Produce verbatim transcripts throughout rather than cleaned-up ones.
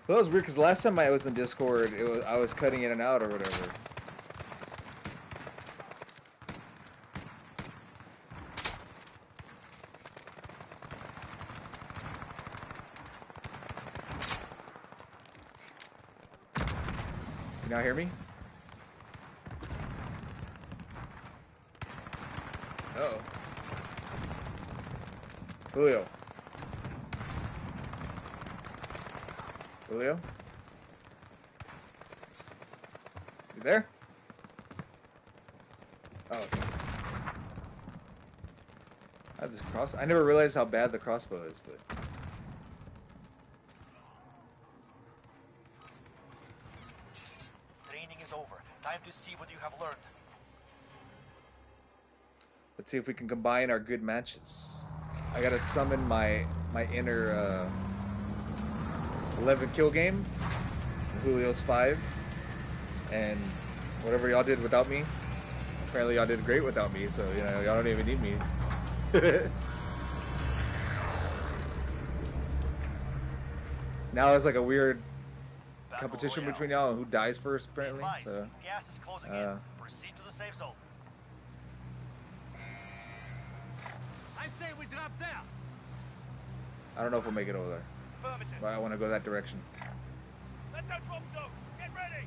Well, that was weird because last time I was in Discord, it was I was cutting in and out or whatever. Can y'all hear me? Uh-oh. Julio. Julio? You there? Oh, okay. I have this cross. I never realized how bad the crossbow is, but. Training is over. Time to see what you have learned. Let's see if we can combine our good matches. I gotta summon my my inner uh, eleven kill game. Julio's five, and whatever y'all did without me. Apparently y'all did great without me, so you know y'all don't even need me. Now it's like a weird competition between y'all who dies first, apparently. So, gas is closing uh, in. Proceed to the safe zone. I say we drop there. I don't know if we'll make it over there, but I want to go that direction. Let's go drop zone. Get ready.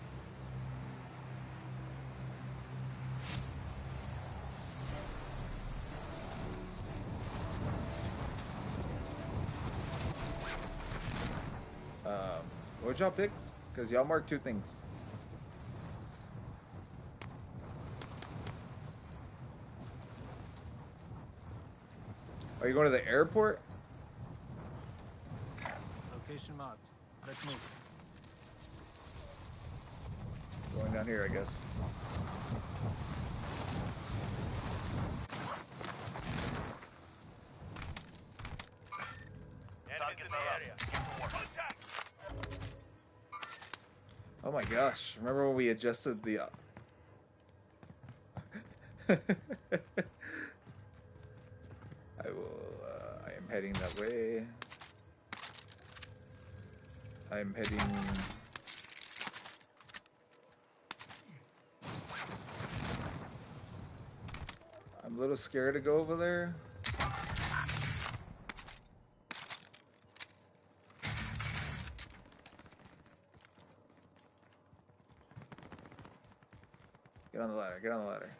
Um, what'd y'all pick? Because y'all marked two things. Are you going to the airport? Location marked. Let's move. Going down here, I guess. Target's area. Oh my gosh! Remember when we adjusted the? Uh... I will. Uh, I am heading that way. I am heading. I'm a little scared to go over there. Get on the ladder, get on the ladder.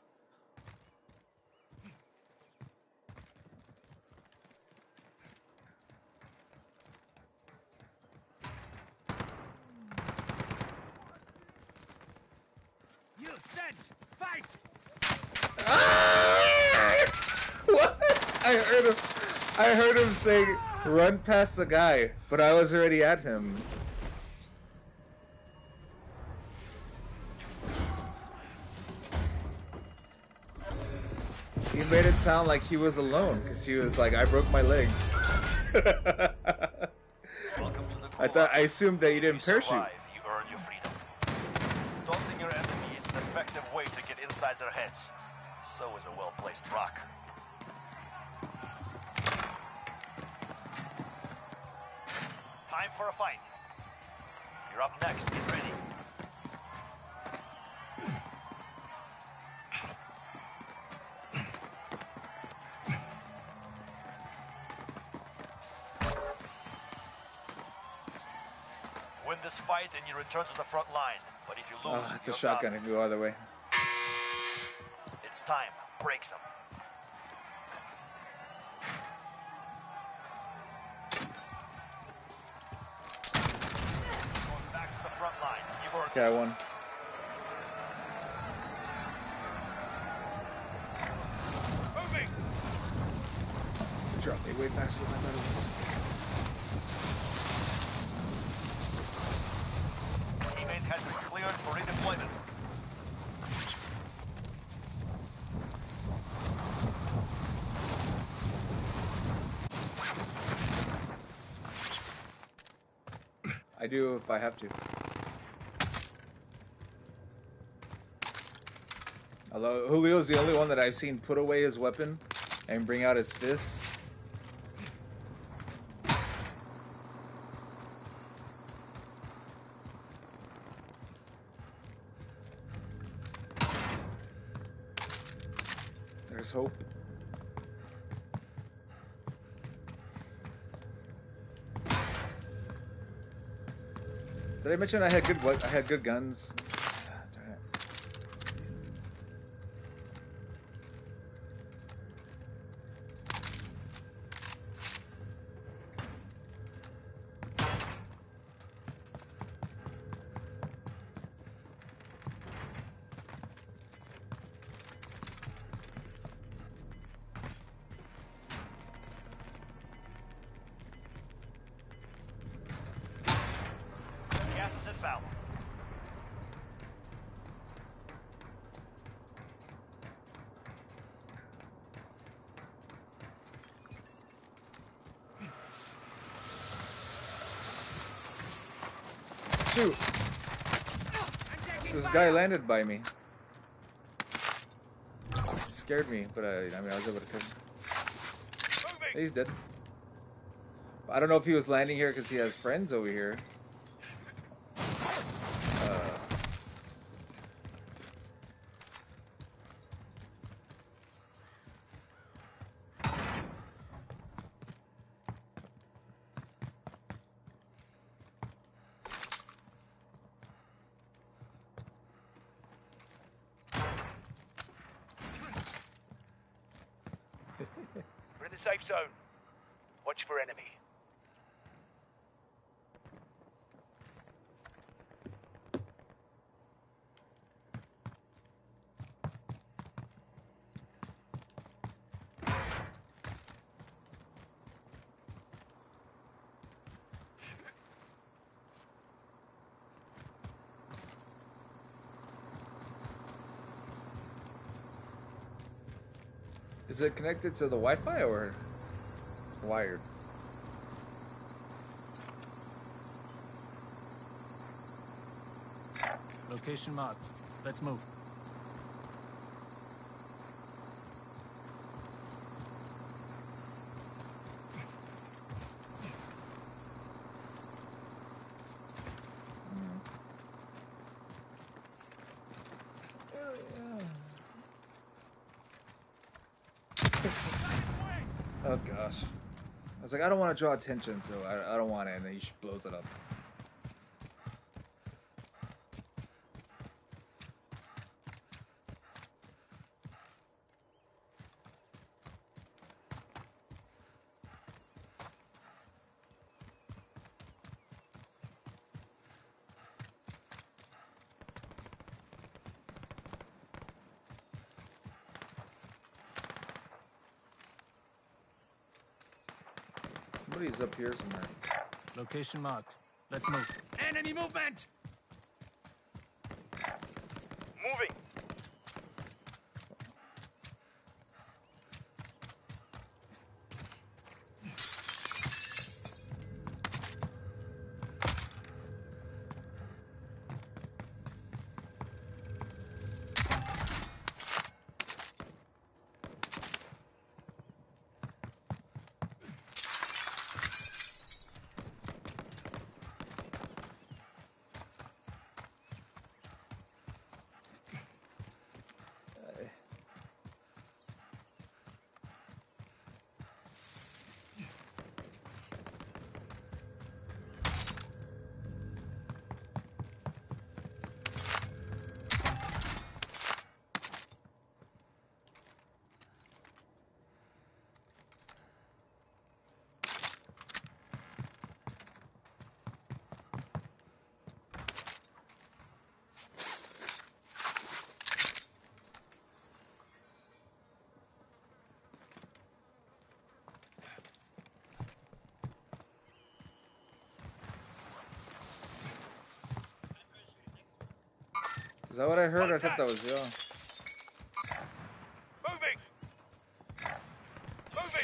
You stand! Fight! Ah! What? I heard him I heard him say run past the guy, but I was already at him. He made it sound like he was alone, because he was like, I broke my legs. I thought, I assumed that you didn't parachute. You earn your freedom. Daunting your enemy is an effective way to get inside their heads. So is a well-placed rock. Time for a fight. You're up next. Get ready. Win this fight and you return to the front line. But if you lose, Oh, it's a you're shotgun. done. It can go either way. It's time. Break some. Going back to the front line. You've earned Okay, I won. moving. Drop me way faster than I thought it was. Teammate has been cleared for redeployment. I do if I have to. Although Julio's the only one that I've seen put away his weapon and bring out his fist. Max Hope. Did I mention I had good what? I had good guns. Darn it. Gas is inbound. Shoot! This guy landed by me. He scared me, but I, I mean, I was able to kill him. He's dead. I don't know if he was landing here because he has friends over here. Uh, We're in the safe zone. Watch for enemy. is it connected to the Wi-Fi or wired? Location marked. Let's move. Oh gosh. I was like, I don't want to draw attention, so I, I don't want it, and then he blows it up. Somebody's up here somewhere. Location marked. Let's move. Enemy movement! Moving. Is that what I heard? I thought that was y'all. Moving! Moving!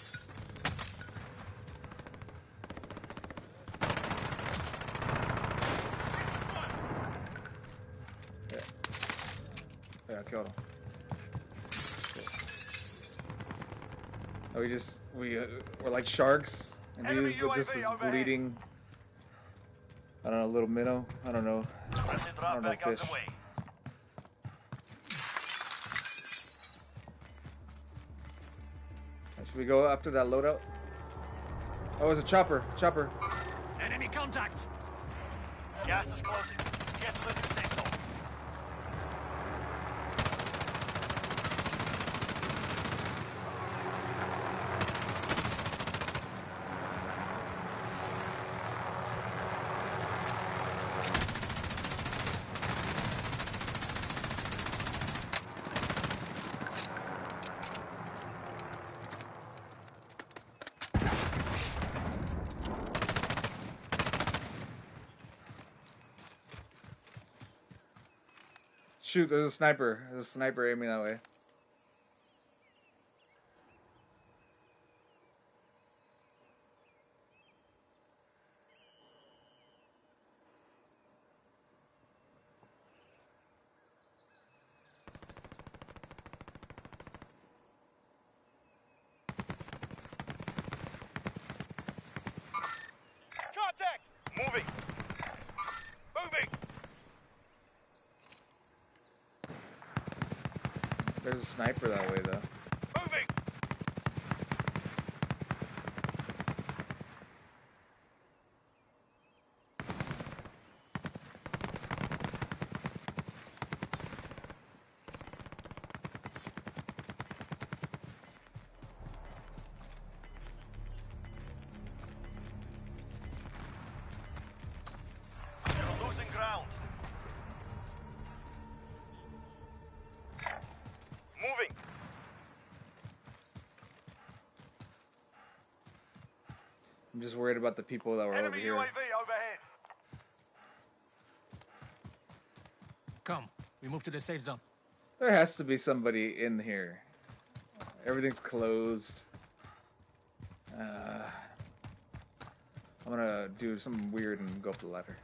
Yeah. Yeah, I killed him. Oh, we just, we, uh, we're like sharks, and Enemy these are just U A V this overhead. bleeding, I don't know, little minnow. I don't know. Friendly I drop don't know back on fish. the way. Should we go after that loadout? Oh, it's a chopper. Chopper. Enemy contact! Gas is closing. Get to the new safe zone. Shoot, there's a sniper. There's a sniper aiming that way. Contact! Moving! Moving! There's a sniper that way, though. Moving! You're losing ground. Moving! I'm just worried about the people that were over Enemy here. U A V overhead. Come, we move to the safe zone. There has to be somebody in here. Everything's closed. Uh, I'm gonna do something weird and go up the ladder.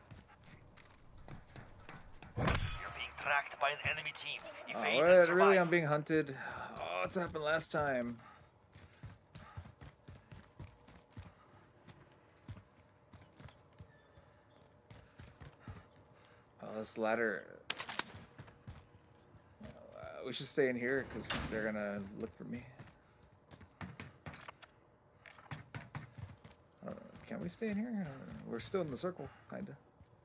You're being tracked by an enemy team. Oh, Evade what? and Really? survive. I'm being hunted? Oh, it's happened last time. Oh, this ladder. Uh, we should stay in here because they're gonna look for me. Uh, can we stay in here? Uh, we're still in the circle, kinda.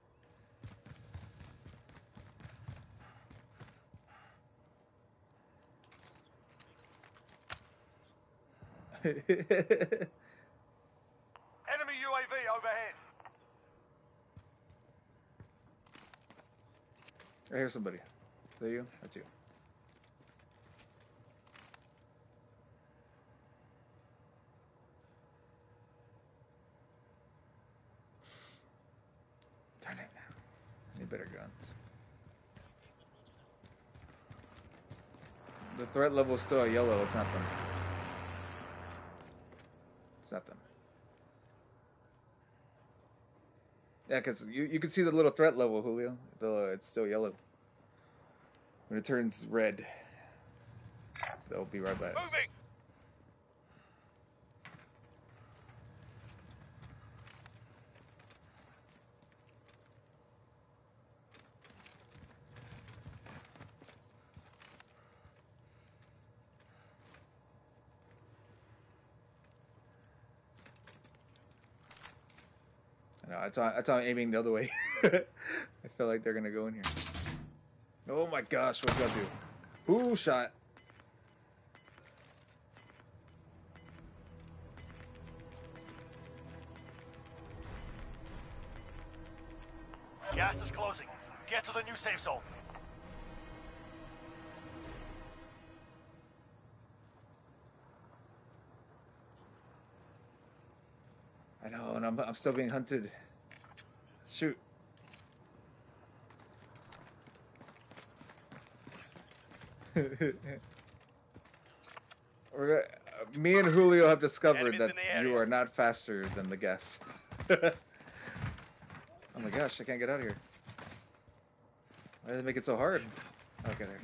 Enemy U A V overhead. I hear somebody. Is that you? That's you. Darn it. I need better guns. The threat level is still at yellow. It's not them. It's not them. Yeah, because you, you can see the little threat level, Julio. The, it's still yellow. When it turns red, they'll be right back. Moving! I know, that's why, that's why I'm aiming the other way. I feel like they're gonna go in here. Oh my gosh, what's that do? Ooh, shot. Gas is closing. Get to the new safe zone. I know, and I'm, I'm still being hunted. Shoot. We're, uh, me and Julio have discovered Enemies that in the area. you are not faster than the gas. Oh my gosh, I can't get out of here. Why did they make it so hard? Okay, there.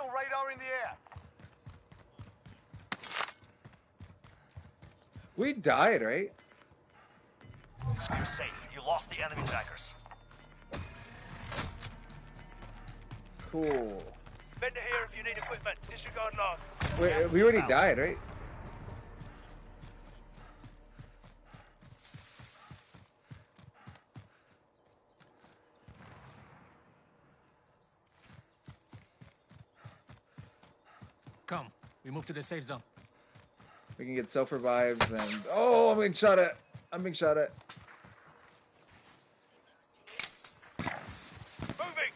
Hostile radar in the air. We died, right? You're safe. You lost the enemy trackers. Cool. Vendor here if you need equipment. Disregard loss. Wait, we already died, right? Come, we move to the safe zone. We can get self revives and oh, I'm being shot at. I'm being shot at. Moving.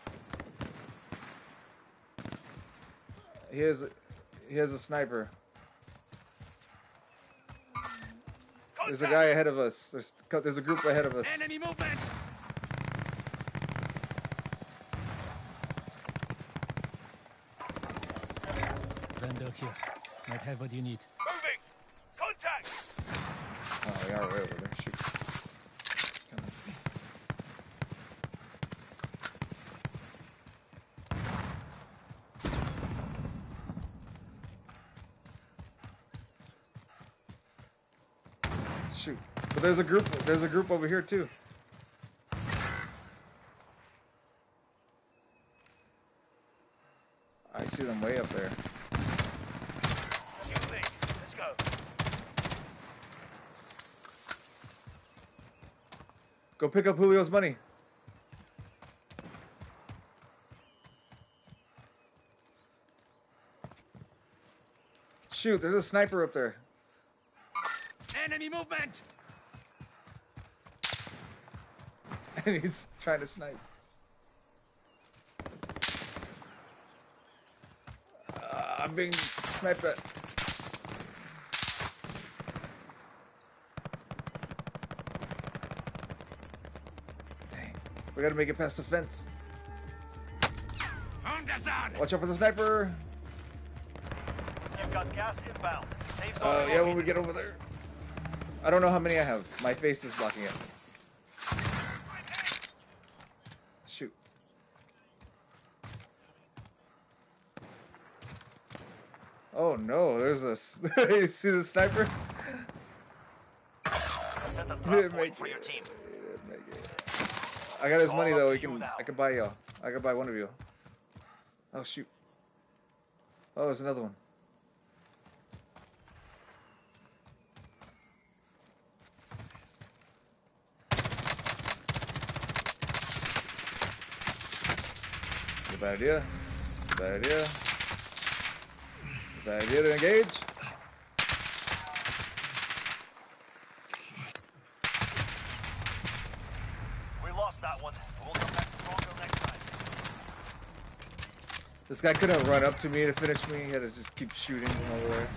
He has, he has a sniper. There's a guy ahead of us. There's, there's a group ahead of us. Enemy movement! Vendor here. Might have what you need. Moving. Contact. Oh, they are way over there. Shoot. Come on. Shoot. But there's a group. There's a group over here too. I see them way up there. Let's go. Go pick up Julio's money. Shoot, there's a sniper up there. Enemy movement! And he's trying to snipe. Uh, I'm being sniped at. Dang. We gotta make it past the fence. On the zone! Watch out for the sniper. You've got gas inbound. Safe zone. Uh, yeah, when we located. get over there. I don't know how many I have. My face is blocking it. Shoot. Oh no, there's a... You see the sniper? Set the He drop didn't point make for your it. team. He didn't make it. I got his It's money all though. up We to you can. now. I can buy y'all. I can buy one of you. Oh shoot. Oh, there's another one. Bad idea. Bad idea. Bad idea to engage. We lost that one. We'll come back stronger next time. This guy couldn't run up to me to finish me. He had to just keep shooting from over there.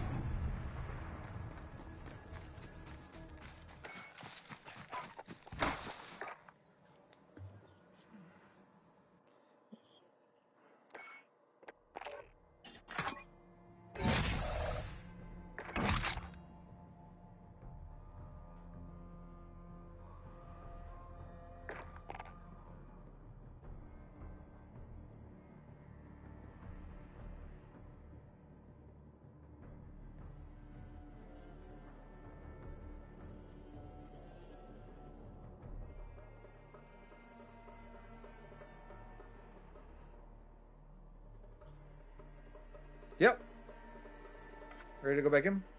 Yep. Ready to go back in?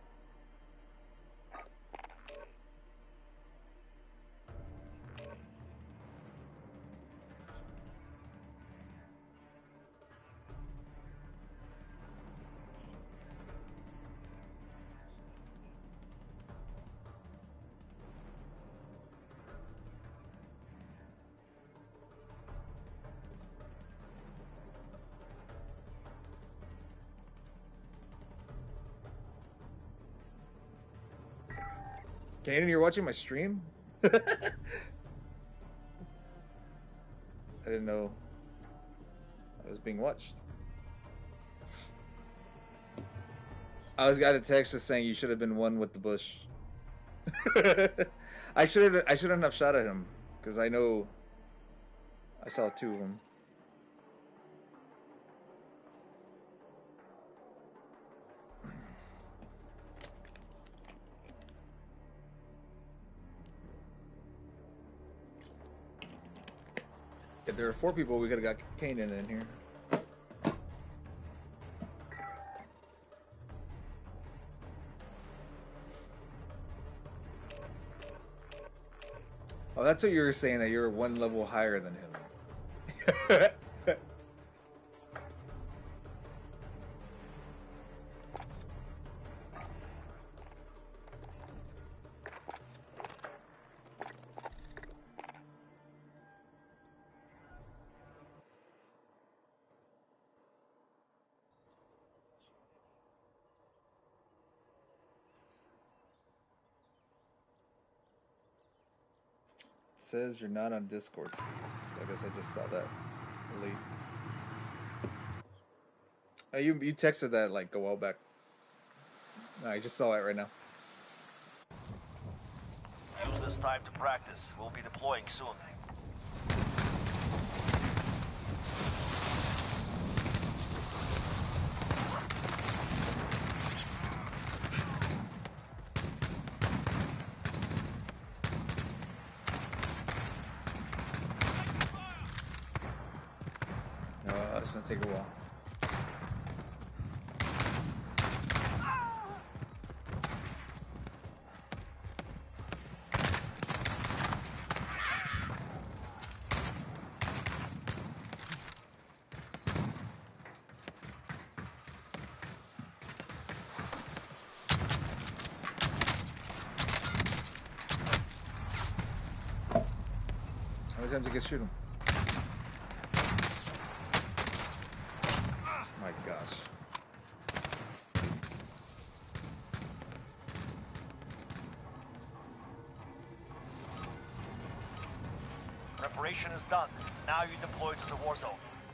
Kaden, you're watching my stream? I didn't know I was being watched. I was got a text just saying you should have been one with the bush. I should have I shouldn't have shot at him because I know I saw two of them. If there were four people, we could have got Kanan in here. Oh, that's what you were saying, that you're one level higher than him. Says you're not on Discord, Steve. I guess I just saw that late. Oh, you you texted that like a while back. No, I just saw it right now. Use this time to practice. We'll be deploying soon. Uh, it's gonna take a while. How many times you can shoot him? My gosh. Preparation is done. Now you deploy to the war zone.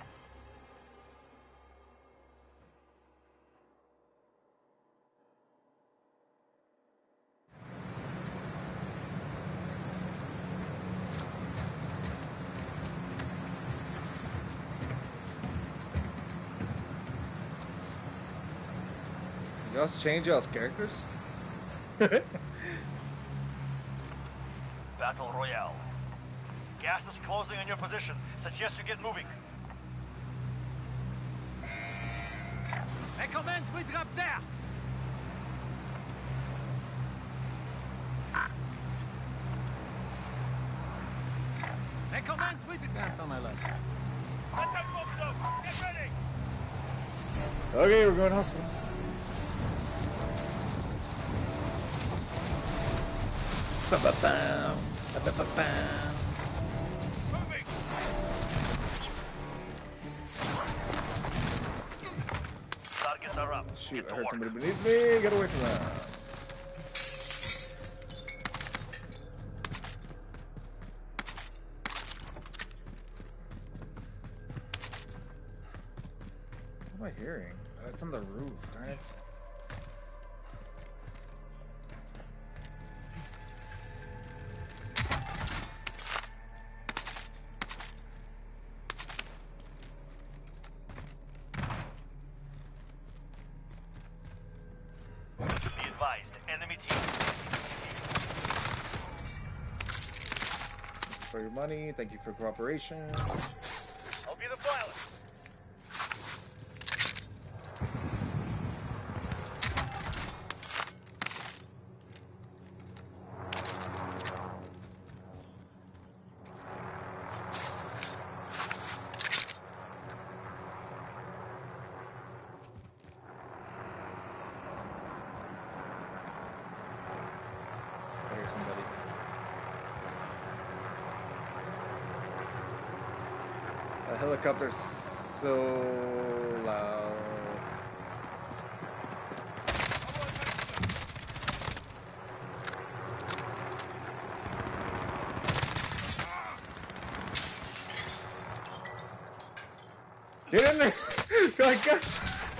Y'all change y'all's characters? Battle Royale. Gas is closing on your position. Suggest you get moving. Hey, command, we drop there! Hey, command, we drop... That's on my list. Attack Warzone! Get ready! Okay, we're going hospital. Ba-ba-bam. Ba-ba-ba-bam. Moving! Targets are up. Shoot, Get I to heard work. somebody beneath me. Get away from that. What am I hearing? Oh, it's on the roof, darn it. Be advised, enemy team. For your money, thank you for cooperation. I'll be the pilot. I hear somebody. The helicopter's so loud. Get in there! My gosh!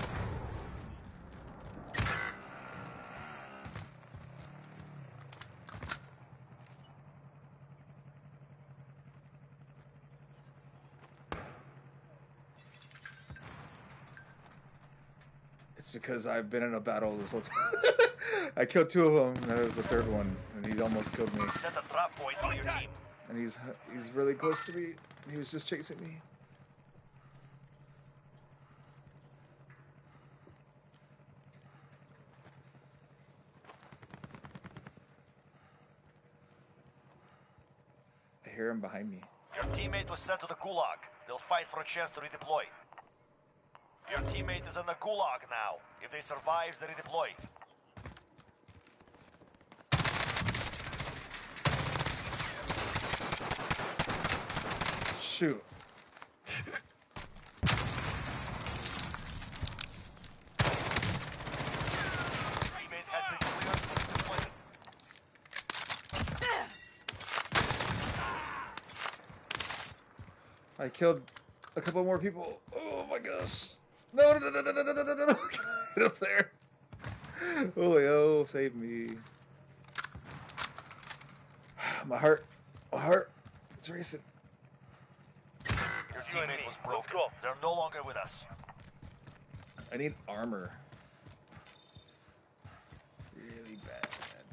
It's because I've been in a battle this whole time. I killed two of them, and that was the third one, and he almost killed me. Set a trap point for your team. And he's he's really close to me. He was just chasing me. I hear him behind me. Your teammate was sent to the gulag. They'll fight for a chance to redeploy. Your teammate is in the gulag now. If they survive, they redeploy. Shoot. Teammate has been cleared for redeployment. I killed a couple more people. Oh my gosh. No, no, no, no, no, no, no, no, no, no. Get up there. Julio, save me. My heart. My heart. It's racing. Your teammate was broken. They're no longer with us. I need armor. Really badly.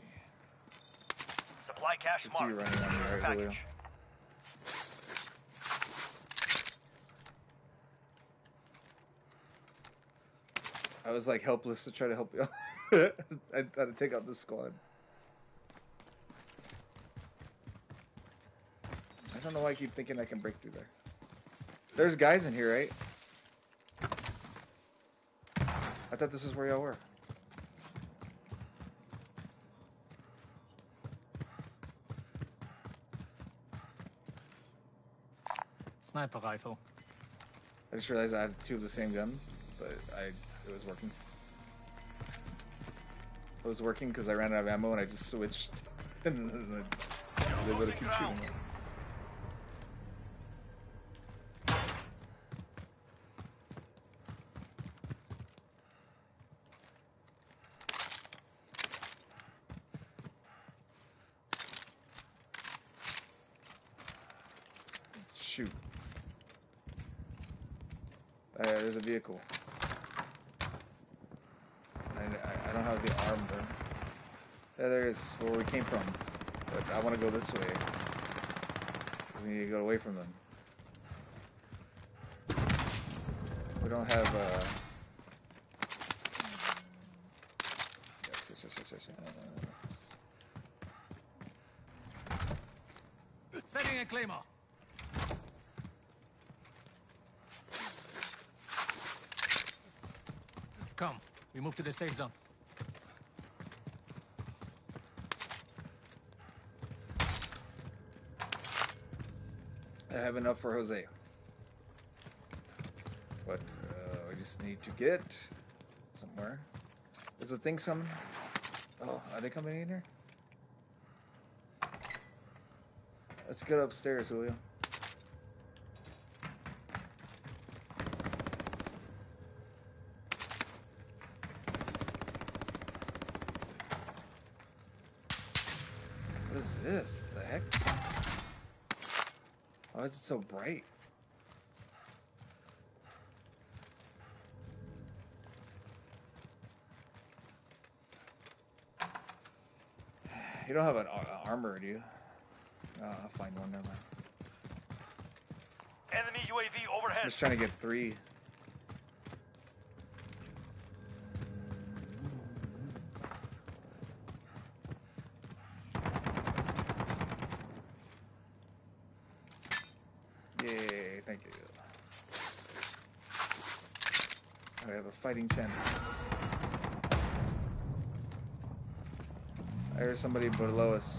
Supply cache It's you marked. running on the right, Julio. Package. I was like helpless to try to help you. I had to take out this squad. I don't know why I keep thinking I can break through there. There's guys in here, right? I thought this is where y'all were. Sniper rifle. I just realized I had two of the same gun, but I it was working. It was working because I ran out of ammo and I just switched. And then I was able to keep shooting it. Shoot. Uh, there's a vehicle. I, I, I don't have the armor. Yeah, there is where we came from. But I want to go this way. We need to go away from them. We don't have, uh... Yes, yes, yes, yes, yes, yes. Setting a claymore. Come, we move to the safe zone. I have enough for Jose. But uh, I just need to get somewhere. Is the thing coming? Oh, are they coming in here? Let's get upstairs, Julio. What is this? The heck? Why is it so bright? You don't have an uh, armor, do you? Uh, I'll find one, never mind. Enemy U A V I'm overhead. just trying to get three. Yay, thank you. I have a fighting chance. There's somebody below us.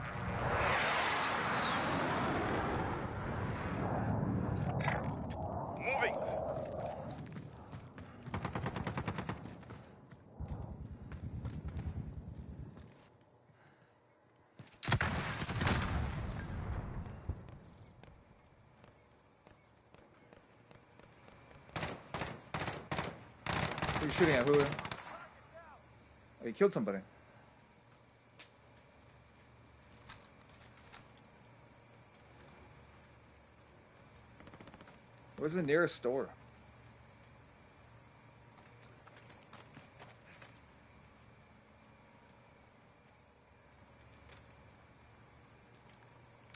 Moving. Who are you shooting at, Julio? Oh, you killed somebody. Where's the nearest store?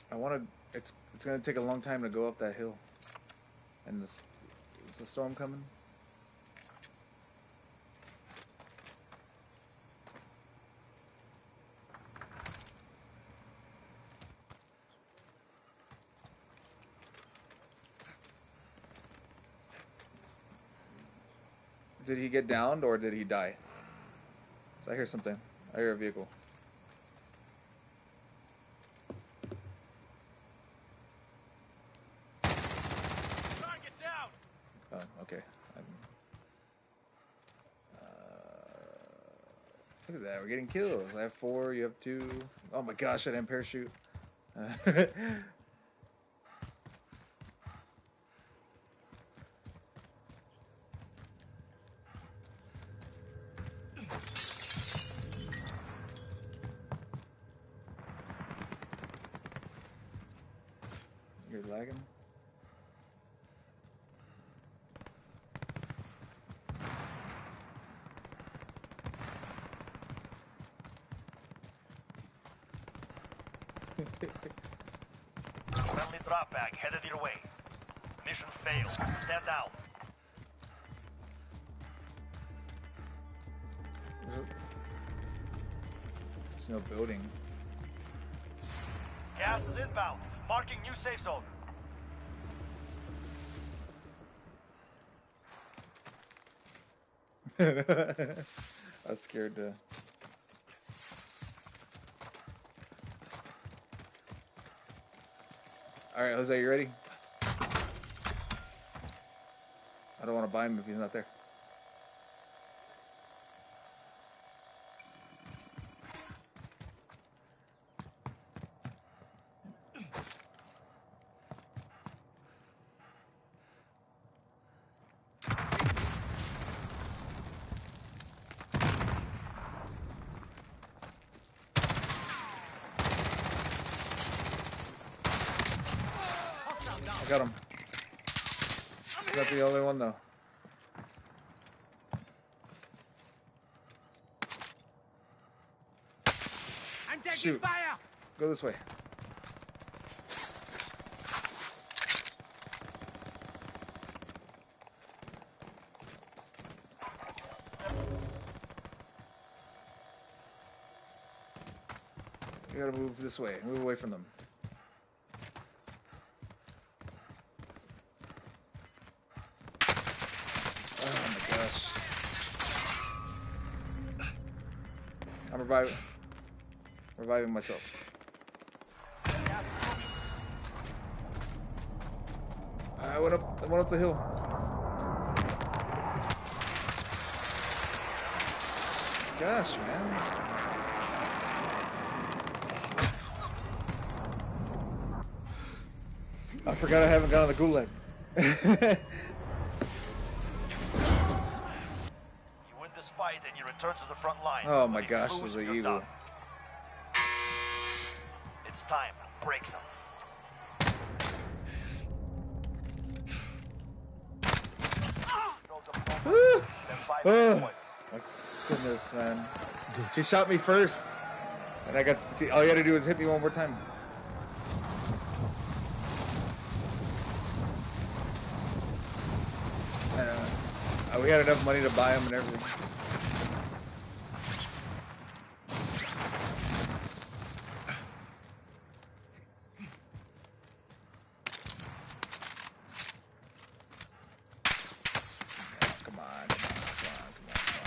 I want to. It's it's gonna take a long time to go up that hill. And this, is the storm coming? Did he get downed or did he die? So I hear something. I hear a vehicle. Target down! Oh, okay. I'm, uh, look at that. We're getting kills. I have four. You have two. Oh my gosh, I didn't parachute. Uh, You're lagging. Friendly drop bag headed your way. Mission failed. Stand down. There's no building. Gas is inbound. Marking new safe zone. I was scared to. All right, Jose, you ready? I don't want to buy him if he's not there. I got him. Is that the only one though? I'm taking Shoot. fire! Go this way. You gotta move this way. Move away from them. Oh my gosh. I'm reviving. Reviving myself. I went up. I went up the hill. Gosh, man. I forgot I haven't gone on the gulag. You win this fight and you return to the front line. Oh But my if you gosh, lose, this is you're evil. done. It's time. Break some. Woo! Then five Oh, deployed. my goodness, man. He shot me first, and I got. st- All you had to do was hit me one more time. Uh, we had enough money to buy him and everything. Come on, come on, come on, come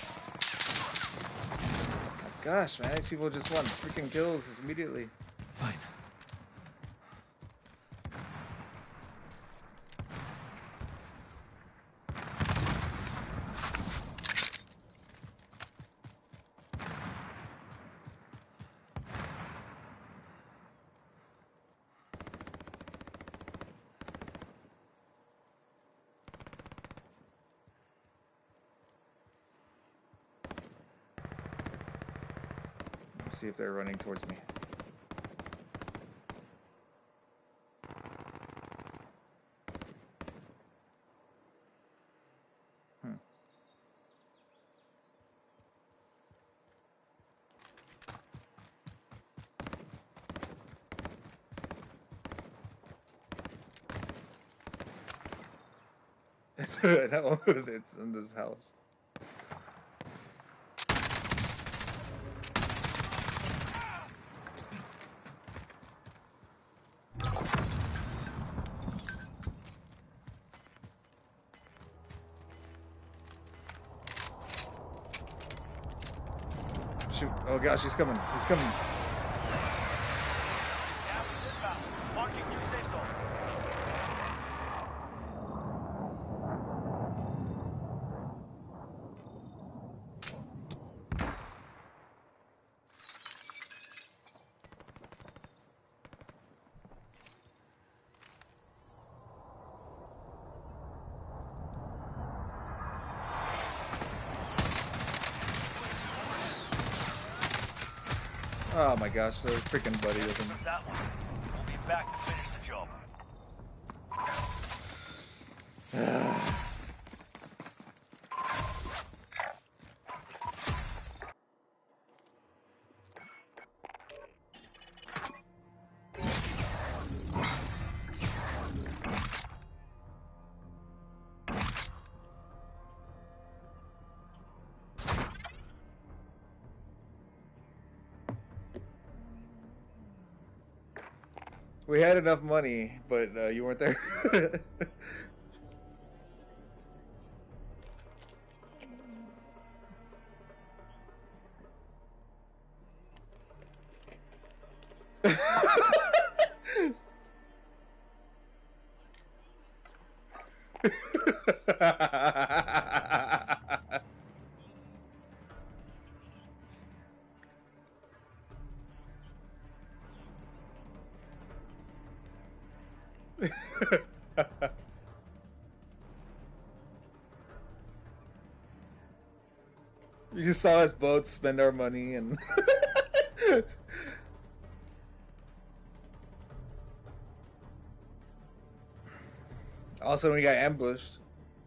on, come on. My gosh, man, these people just want freaking kills immediately. Fine. Let's see if they're running towards me. Hmm. No, it's in this house. Shoot. Oh gosh, he's coming. He's coming. Gas is inbound. Marking new safe zone. Oh my gosh, the freaking buddy with him. That one. We'll be back to finish the job. We had enough money, but uh, you weren't there. You just saw us both spend our money and also we got ambushed.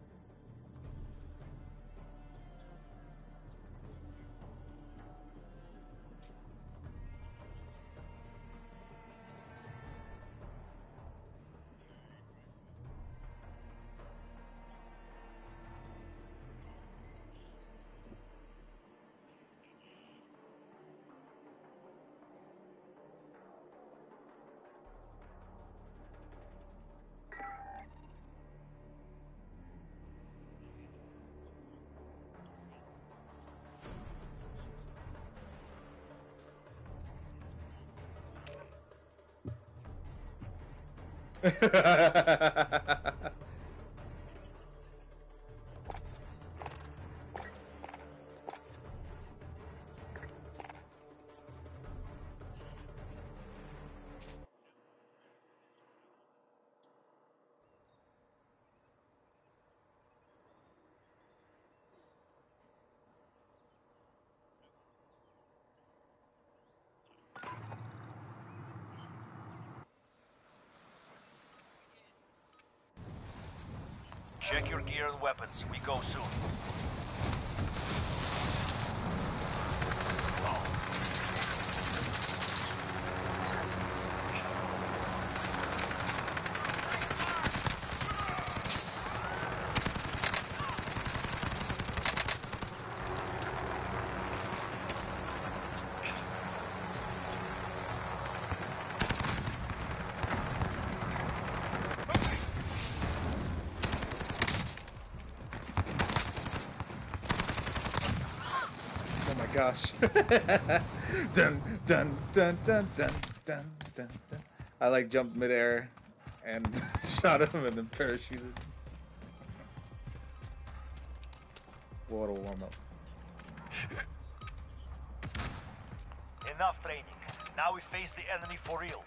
Check your gear and weapons. We go soon. Gosh. dun, dun, dun, dun, dun, dun, dun, dun. I like jumped midair and shot him and then parachuted. What a warm up. Enough training. Now we face the enemy for real.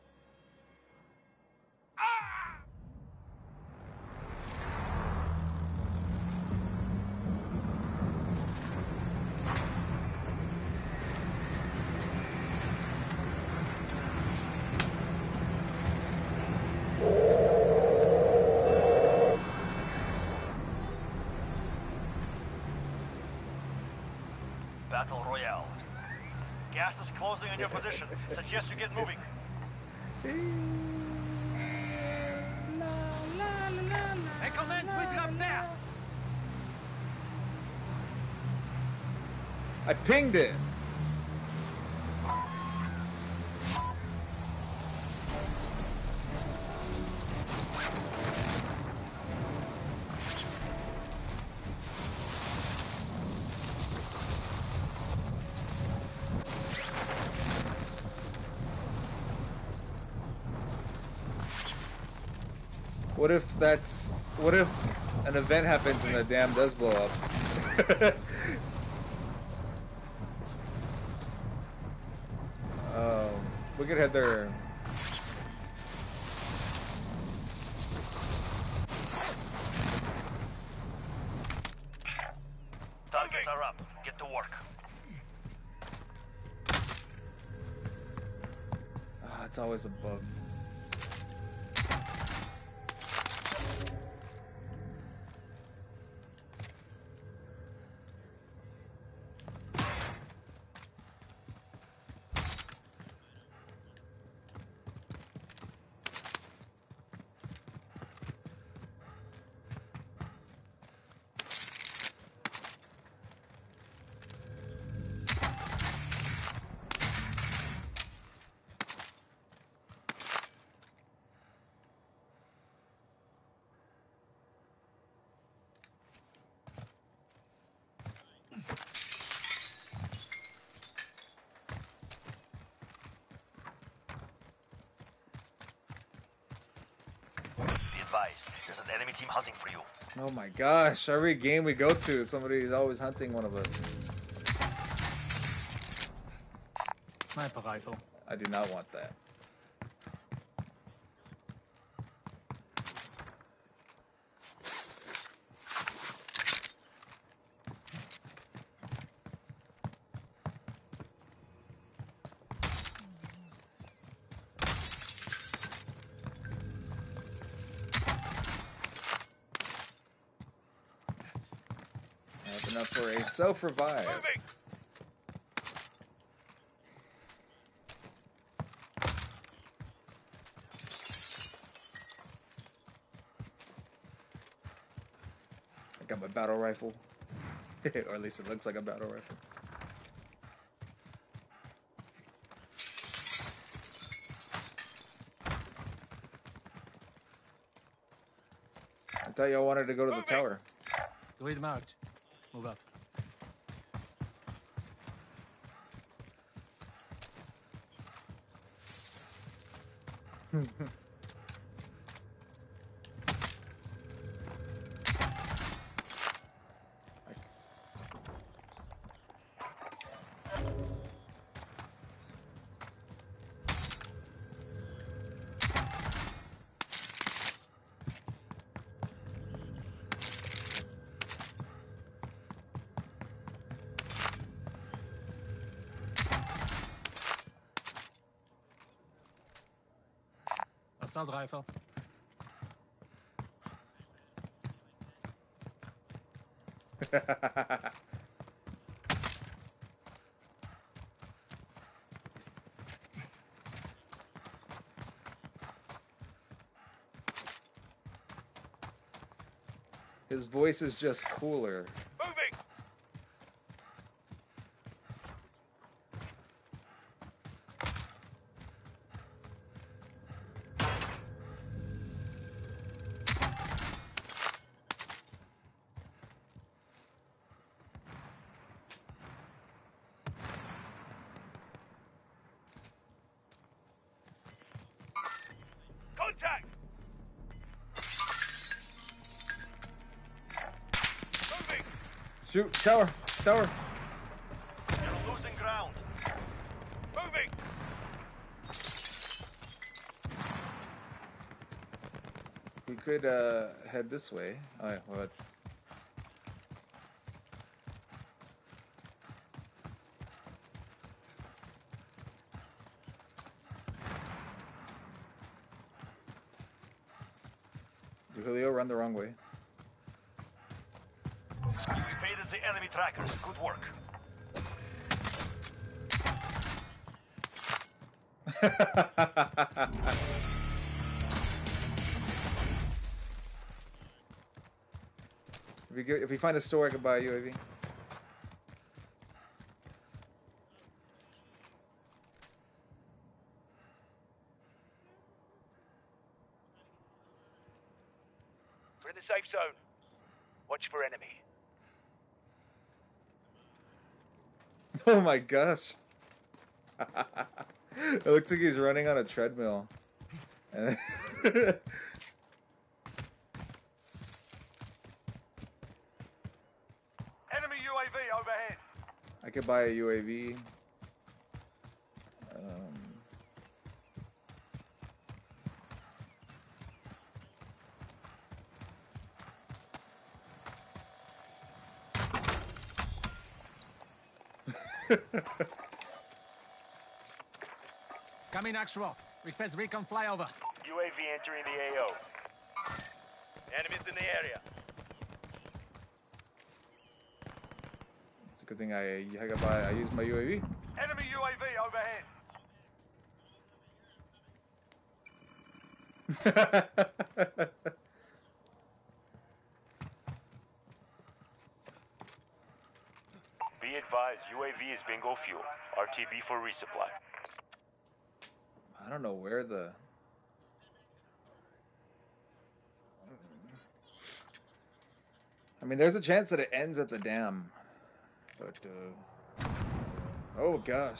Battle Royale. Gas is closing on your position. Suggest you get moving. La, la. Hey, command, we drop there. I pinged it. What if that's... What if an event happens and the dam does blow up? um, we could head there. Targets are up. Get to work. Ah, it's always a bug. Be advised, there's an enemy team hunting for you. Oh my gosh, every game we go to, somebody's always hunting one of us. Sniper rifle. I do not want that. Open up for a self-revive. Moving. I got my battle rifle. Or at least it looks like a battle rifle. I thought y'all wanted to go to the tower. Grid marked. Move up. Assault rifle. His voice is just cooler. Moving. Contact. Moving. Shoot, tower, tower. You're losing ground. Moving. We could uh, head this way. Oh, yeah, what? Julio, run the wrong way. We faded the enemy trackers. Good work. If we get, if we find a store, I can buy a U A V. We're in the safe zone. Watch for enemy. Oh my gosh. It looks like he's running on a treadmill. And Enemy U A V overhead. I could buy a U A V. Um, Coming actual. Request recon flyover. U A V entering the A O. Enemies in the area. it's a good thing I I could buy I use my U A V. Enemy U A V overhead. Be advised, U A V is bingo fuel. R T B for resupply. I don't know where the I mean, there's a chance that it ends at the dam, but uh, oh gosh.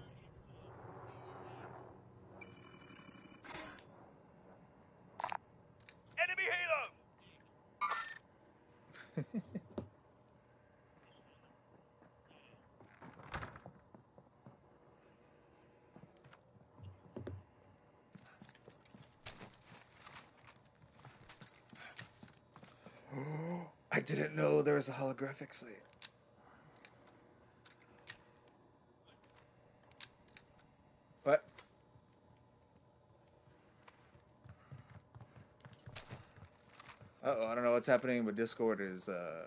Enemy helo! I didn't know there was a holographic slate. What? Uh oh, I don't know what's happening, but Discord is uh,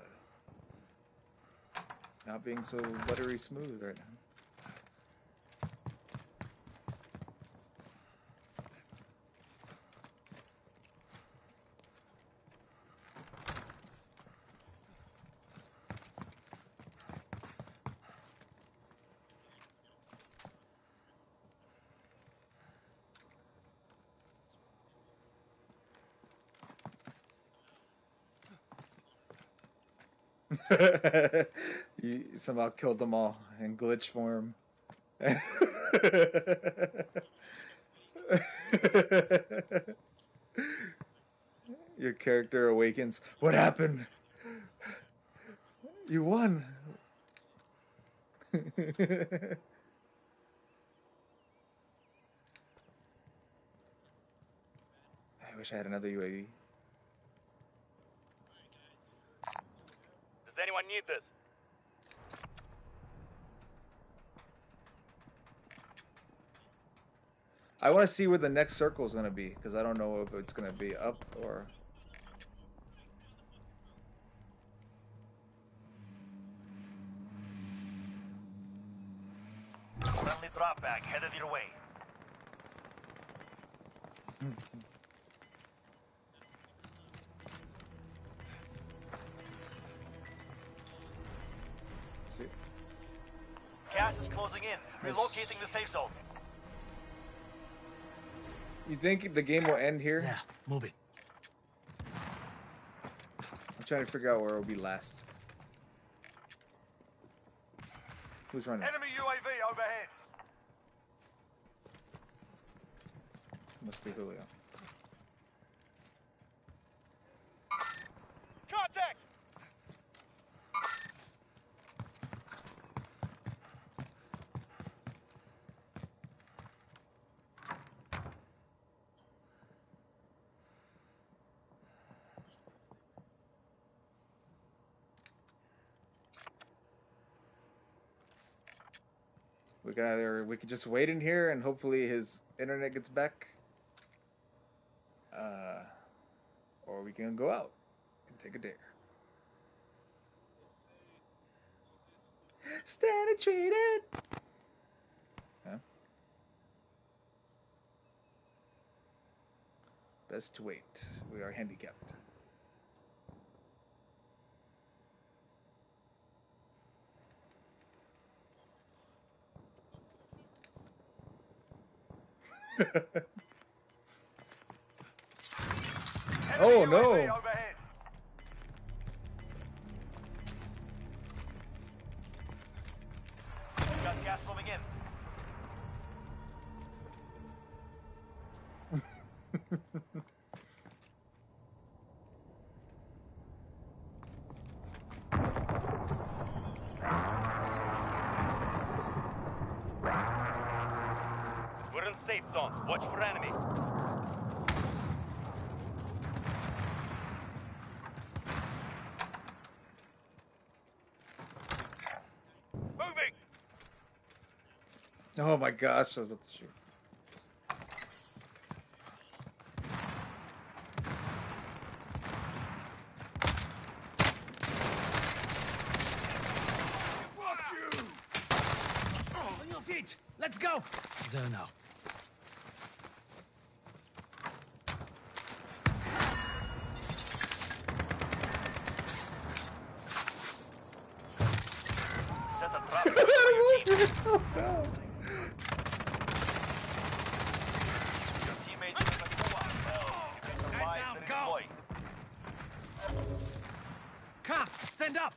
not being so buttery smooth right now. You somehow killed them all in glitch form. Your character awakens. What happened? You won. I wish I had another U A V. Does anyone need this? I want to see where the next circle is going to be, because I don't know if it's going to be up or... Friendly drop back headed your way. See. Gas is closing in. Relocating the safe zone. You think the game will end here? There, moving. I'm trying to figure out where it'll be last. Who's running? Enemy U A V overhead. Must be Julio. Contact! We can either we could just wait in here and hopefully his internet gets back, uh, or we can go out and take a dare. Stand and treat it. Huh? Best to wait. We are handicapped. Oh Enemy U A V no! overhead. We got gas moving in. We're in safe zone. Watch for enemy. Moving. Oh my gosh, I was about to shoot. On your feet. Let's go. Zone out. Set a trap for your team. Oh no! Your teammate is in a gulag. If they survive, down, they go. redeploy. Come, stand up.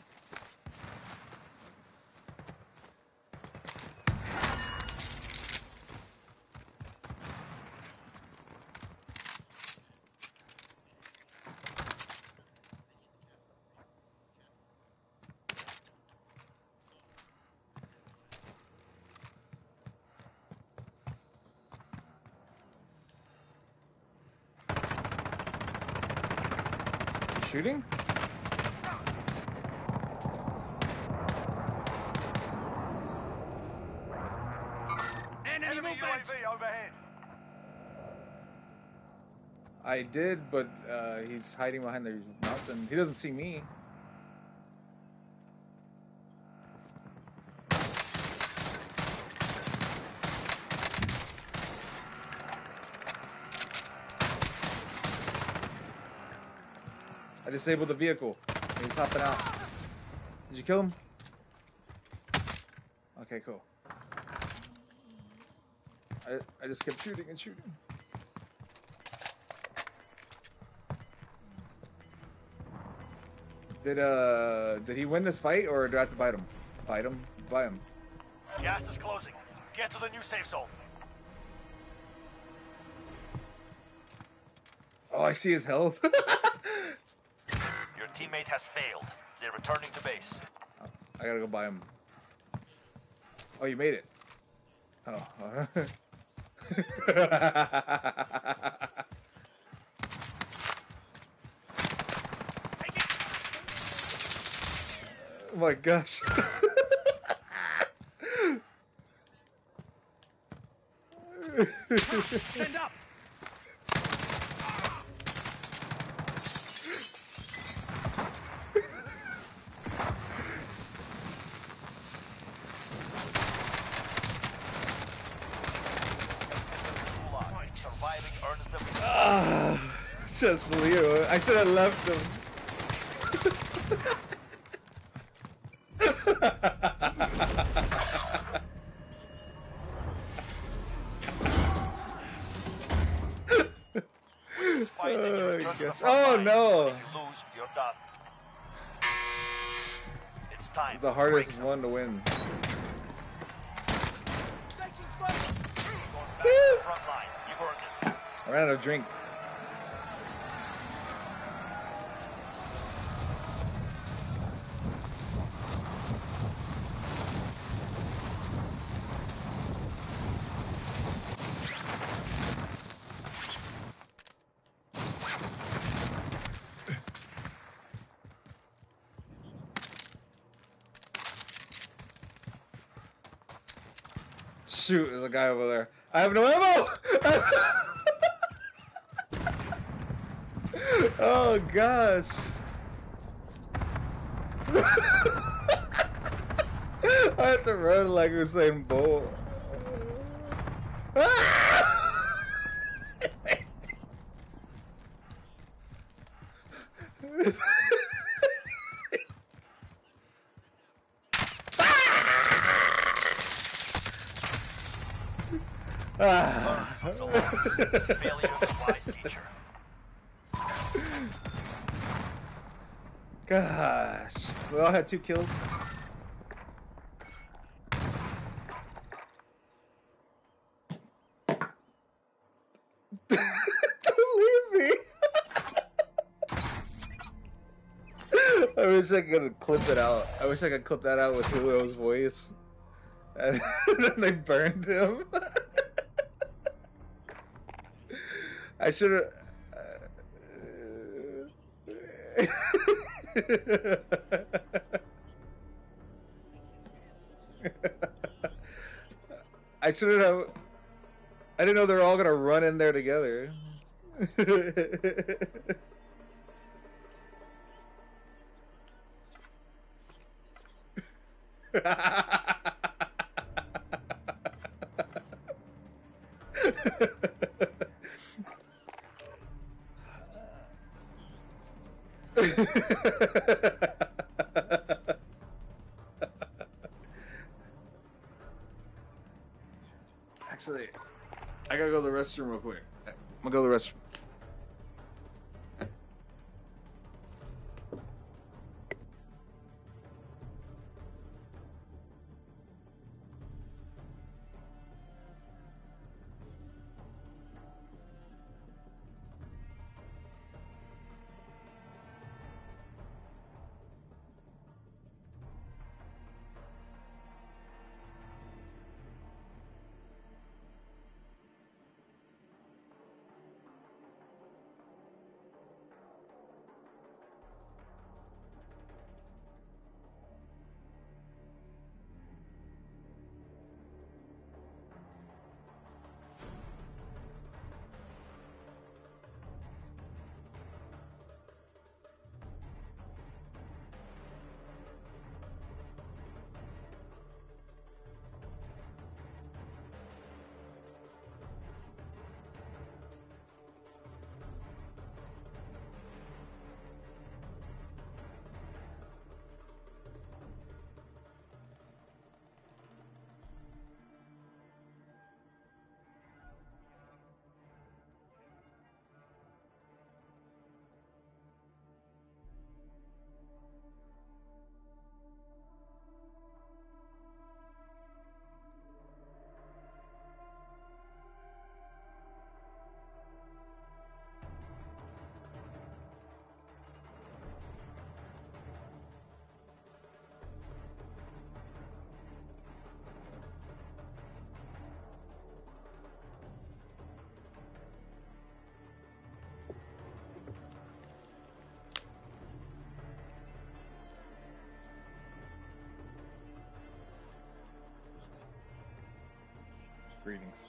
Shooting? Enemy Enemy movement. U A V overhead. I did, but uh, he's hiding behind the mountain. He doesn't see me. I disabled the vehicle. He's hopping out. Did you kill him? Okay, cool. I I just kept shooting and shooting. Did uh did he win this fight, or do I have to bite him? Bite him? Bite him. Gas is closing. Get to the new safe zone. Oh, I see his health. Your teammate has failed. They're returning to base. I gotta go buy him. Oh, you made it. Oh. Take it. Oh my gosh. Stand up. Gulag. Surviving earns them. Ah, just Leo. I should have left him. This fight, then you Oh, return to the gosh. front Oh, line. no. If you lose, you're done. It's time. It's the to hardest break some. one to win. Going back to the front line. You earned it. I ran out of drink. Shoot, there's a guy over there. I have no ammo! Oh gosh. I have to run like Usain Bolt. Ah. was a loss. Failure is a wise teacher. Gosh. We all had two kills. Don't leave me. I wish I could clip it out. I wish I could clip that out with Julio's voice. And then they burned him. I should have. I should have. I didn't know they were all gonna run in there together. Actually, I gotta go to the restroom real quick. I'm gonna go to the restroom. Greetings.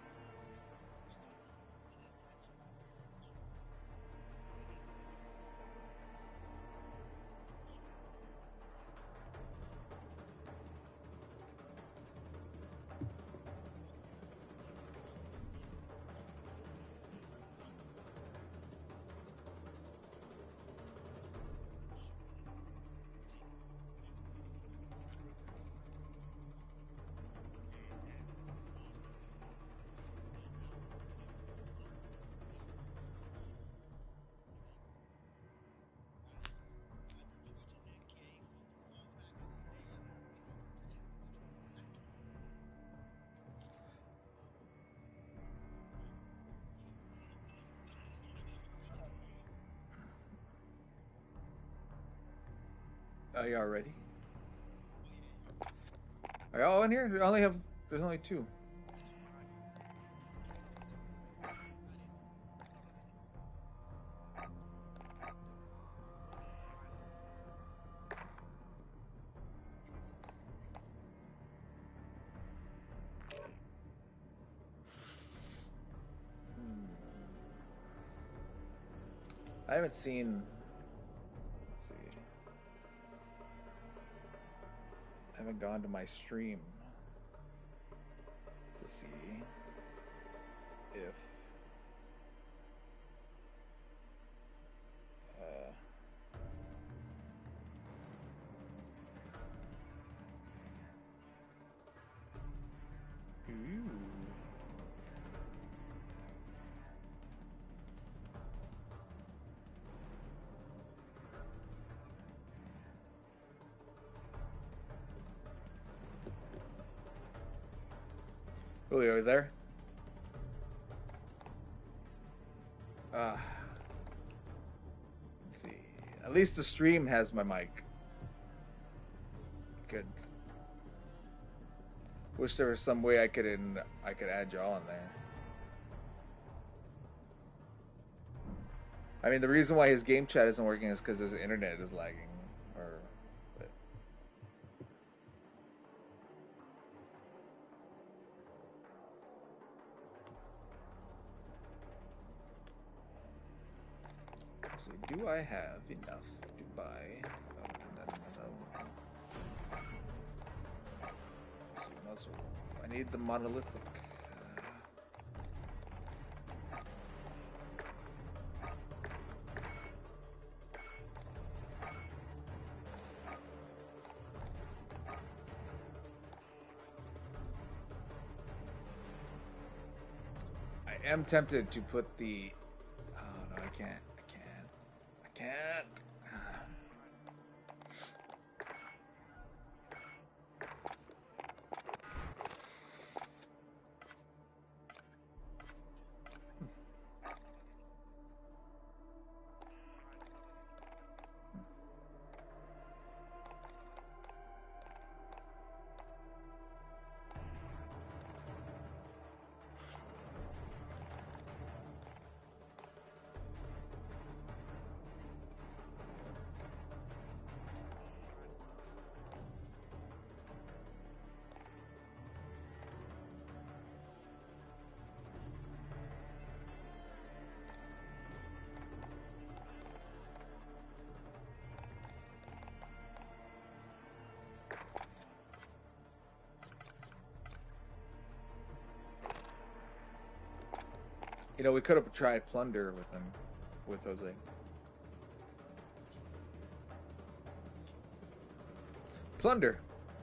Are y'all ready? Are y'all in here? I only have. There's only two. I haven't seen. Let's see. I haven't gone to my stream to see if uh, ooh. Julio, are you there? Uh, let's see. At least the stream has my mic. Good. Wish there was some way I could in, I could add y'all in there. I mean, the reason why his game chat isn't working is because his internet is lagging. Or, but. So, do I have enough to buy? Oh, no, no, no. Let's see, muzzle. I need the monolithic. I am tempted to put the. Oh no, I can't. I can't. I can't. You know, we could have tried plunder with him, with Jose. Plunder.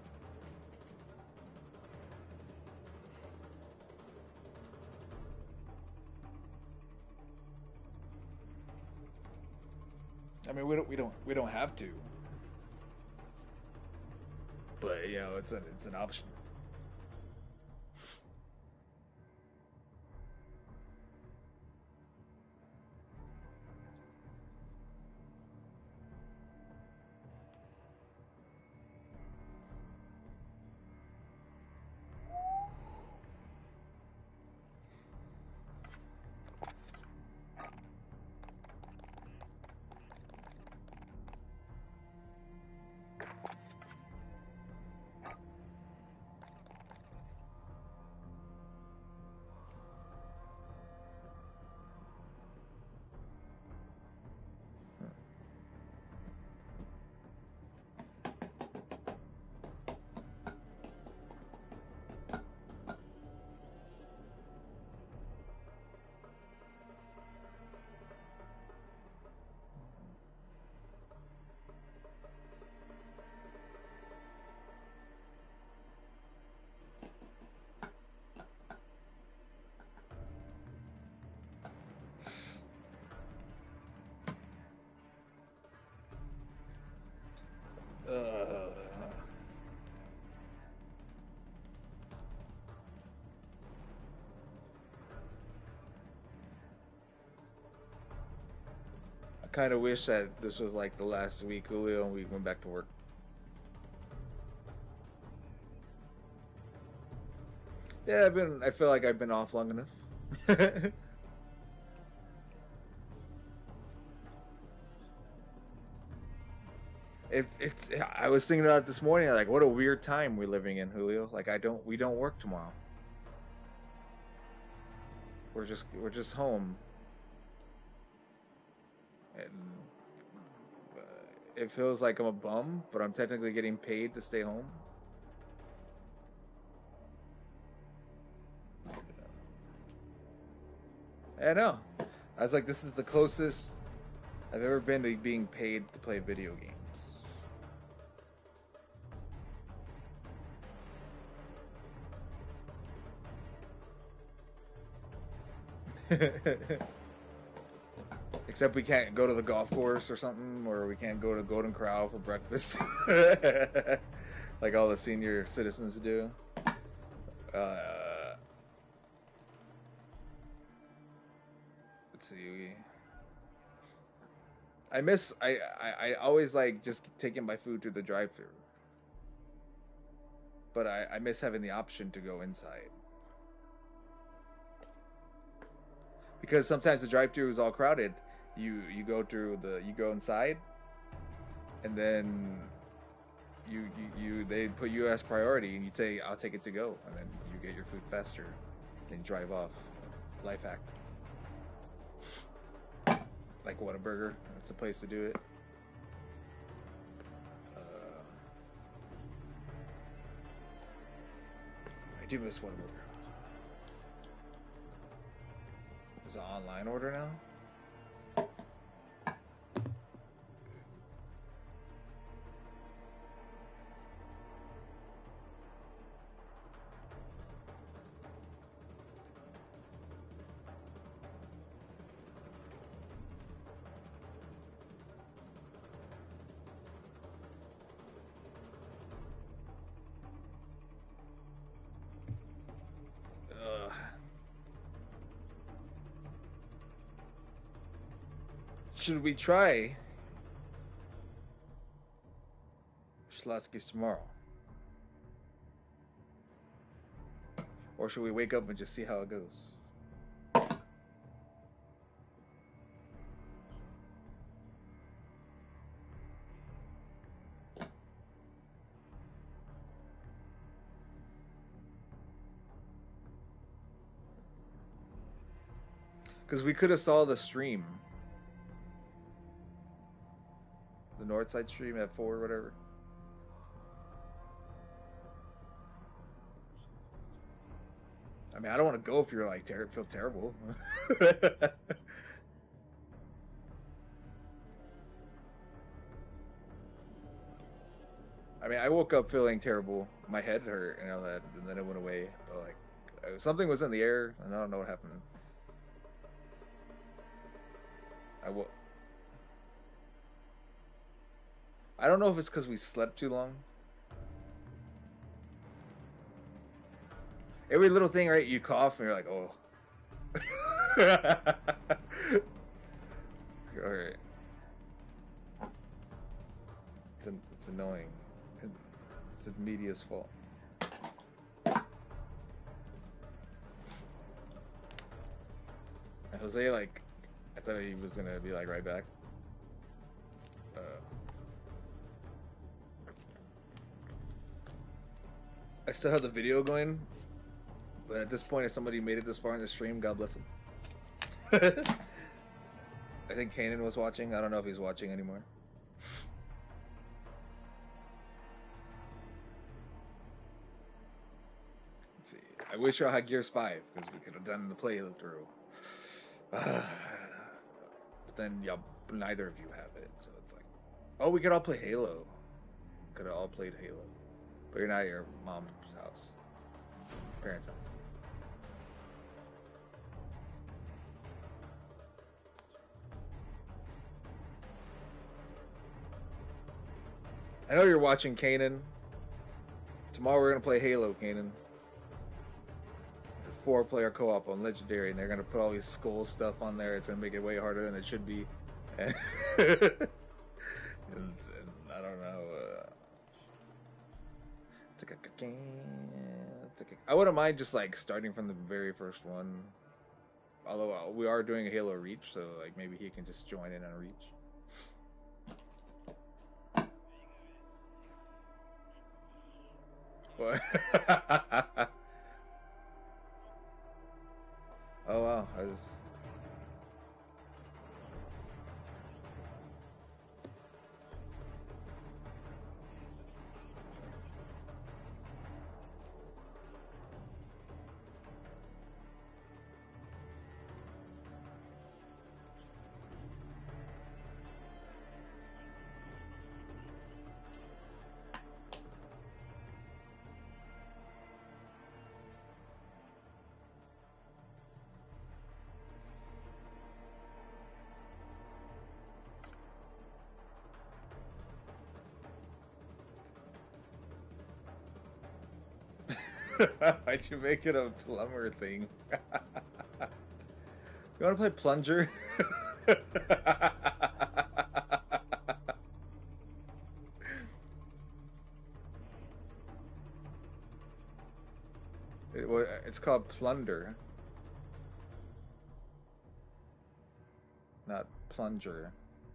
I mean, we don't, we don't, we don't have to, but you know, it's an, it's an option. Uh, I kind of wish that this was like the last week, Julio, and we went back to work. Yeah, I've been. I feel like I've been off long enough. It, it's. I was thinking about it this morning. Like, what a weird time we're living in, Julio. Like, I don't. We don't work tomorrow. We're just. We're just home. And uh, it feels like I'm a bum, but I'm technically getting paid to stay home. I know. I was like, this is the closest I've ever been to being paid to play video games. Except we can't go to the golf course or something, or we can't go to Golden Corral for breakfast, like all the senior citizens do. Uh, honestly, Yugi. I miss. I, I I always like just taking my food through the drive-thru, but I I miss having the option to go inside because sometimes the drive-thru is all crowded. You you go through the you go inside, and then you you, you they put you as priority, and you say I'll take it to go, and then you get your food faster, then drive off. Life hack. Like Whataburger, that's a place to do it. Uh, I do miss Whataburger. Is it online order now? Should we try Schlotzky's tomorrow? Or should we wake up and just see how it goes? Because we could have saw the stream. The Northside stream at four or whatever. I mean, I don't want to go if you're like ter- feel terrible. I mean, I woke up feeling terrible. My head hurt and all that, and then it went away. But like, something was in the air, and I don't know what happened. I will. I don't know if it's because we slept too long. Every little thing, right? You cough and you're like, oh. Alright. It's, an, it's annoying. It's the media's fault. And Jose, like, I thought he was gonna be like right back. Uh, I still have the video going, but at this point, if somebody made it this far in the stream, God bless him. I think Kanan was watching. I don't know if he's watching anymore. Let's see. I wish I had Gears five, because we could have done the playthrough. Uh, but then, y'all, neither of you have it, so it's like, oh, we could all play Halo. Could have all played Halo. But you're not at your mom's house. Parents' house. I know you're watching, Kanan. Tomorrow we're going to play Halo, Kanan. Four-player co-op on Legendary, and they're going to put all these skull stuff on there. It's going to make it way harder than it should be. And, and, and I don't know. Uh, I wouldn't mind just like starting from the very first one. Although we are doing a Halo Reach, so like maybe he can just join in on Reach. What? Oh wow, I was. Why'd you make it a plumber thing? You want to play Plunger? it, well, it's called Plunder, not Plunger.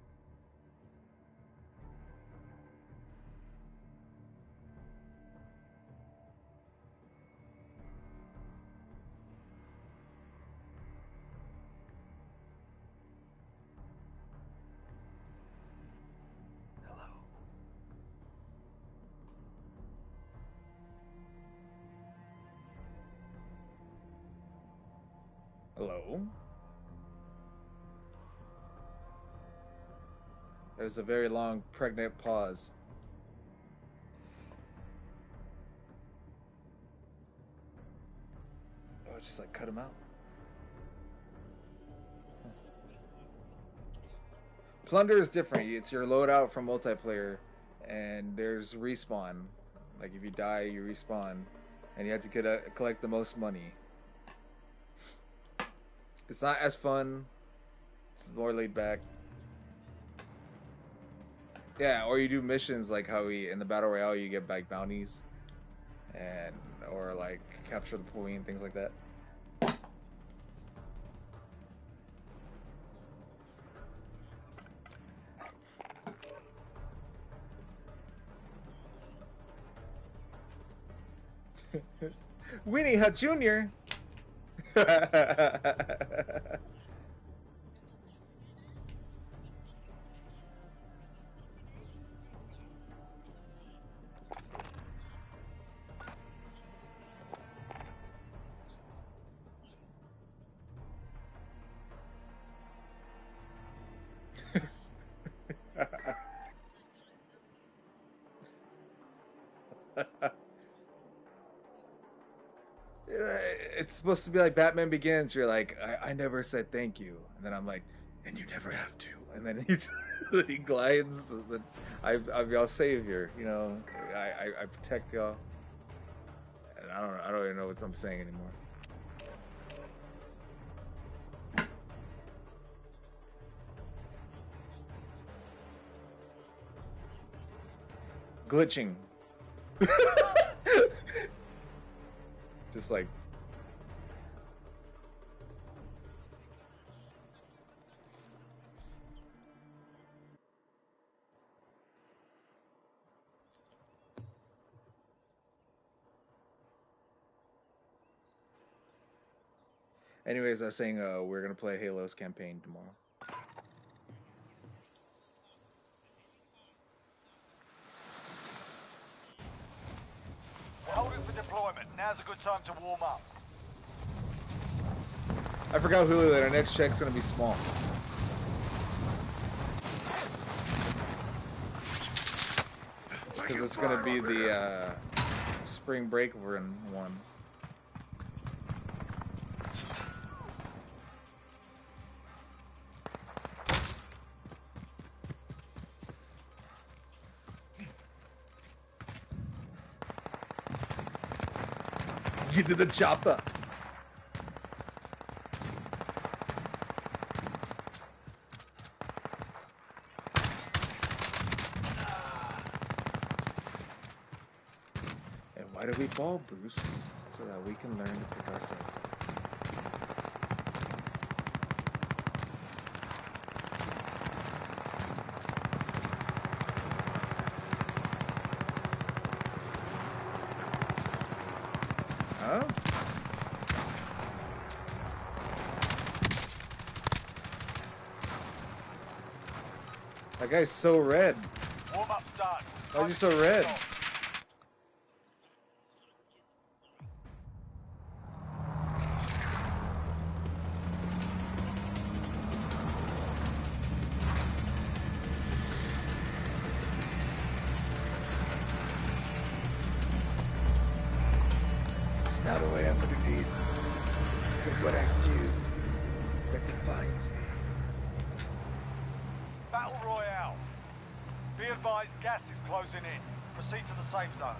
Hello? There's a very long, pregnant pause. Oh, just like cut him out. Plunder is different. It's your loadout from multiplayer, and there's respawn. Like if you die, you respawn, and you have to get a, collect the most money. It's not as fun. It's more laid back. Yeah, or you do missions like how we in the battle royale you get back bounties, and or like capture the queen, things like that. Winnie Hut Junior It's supposed to be like Batman Begins. You're like, I, I never said thank you, and then I'm like, and you never have to, and then he he glides. And then I, I'm y'all savior, you know. I, I, I protect y'all, and I don't I don't even know what I'm saying anymore. Glitching. Just like. Anyways, I was saying uh, we're gonna play Halo's campaign tomorrow. We're holding for deployment. Now's a good time to warm up. I forgot Julio that our next check's gonna be small. Because it's gonna be the uh, spring break run one. Get to the chopper. And why do we fall, Bruce? So that we can learn to pick ourselves up. Huh? That guy's so red. Warm up's done. Why is he so red? It's not what I'm underneath, but what I do that defines me. Battle Royale. Be advised, gas is closing in. Proceed to the safe zone.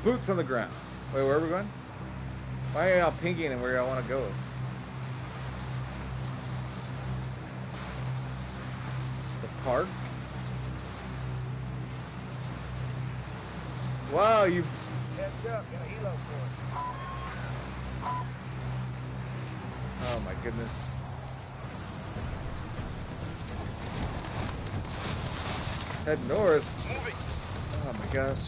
Boots on the ground. Wait, where are we going? Why are y'all pinging and where y'all want to go? The park? Wow, you... Oh my goodness. Head north. Oh my gosh.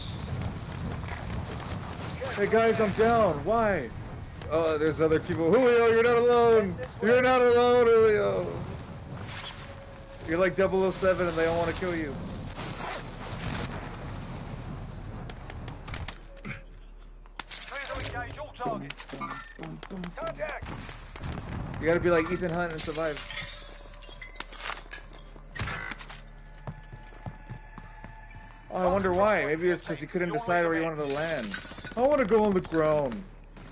Hey guys, I'm down. Why? Oh, there's other people. Julio, you're not alone. You're not alone, Julio. You're like double oh seven and they all want to kill you. You gotta be like Ethan Hunt and survive. Oh, I wonder why. Maybe it's because he couldn't decide where he wanted to land. I want to go on the ground.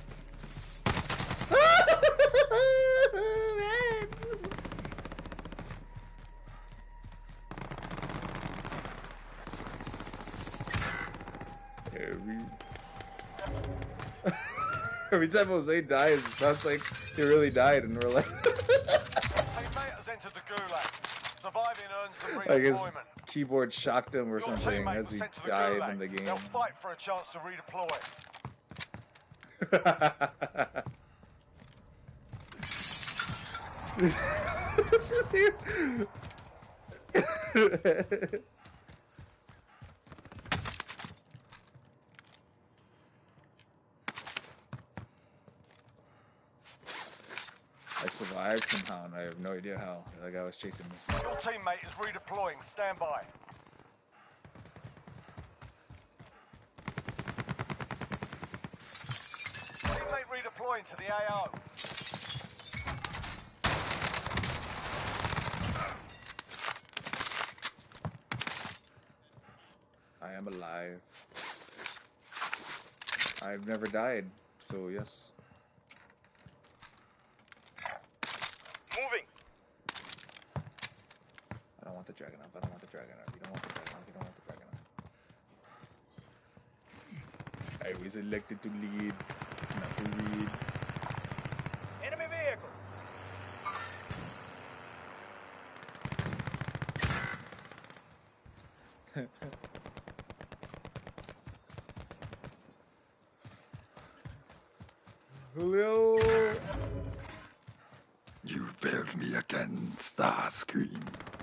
Every... Every time Jose dies, it sounds like he really died in real life. I guess keyboard shocked him or something as he died in the game. They'll fight for a chance to redeploy. I survived somehow, and I have no idea how. That guy was chasing me. Your teammate is redeploying. Stand by. Teammate redeploying to the A O. I am alive. I've never died, so yes. Moving. I don't want the dragon up. I don't want the dragon up. You don't want the dragon up. You don't want the dragon up. I was elected to lead, not to read. Enemy vehicle. Julio! You failed me again, Starscream.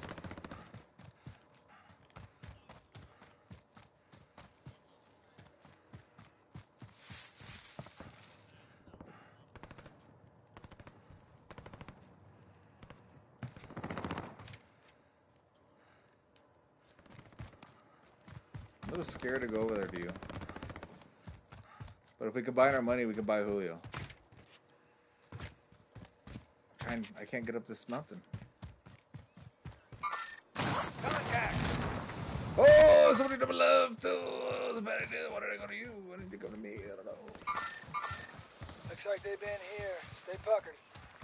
I'm a little scared to go over there to you. But if we combine our money, we can buy Julio. Trying, I can't get up this mountain. Oh, somebody double love too. Oh, that's a bad idea. Why did I go to you? Why didn't you come to me? I don't know. Looks like they've been here. Stay puckered.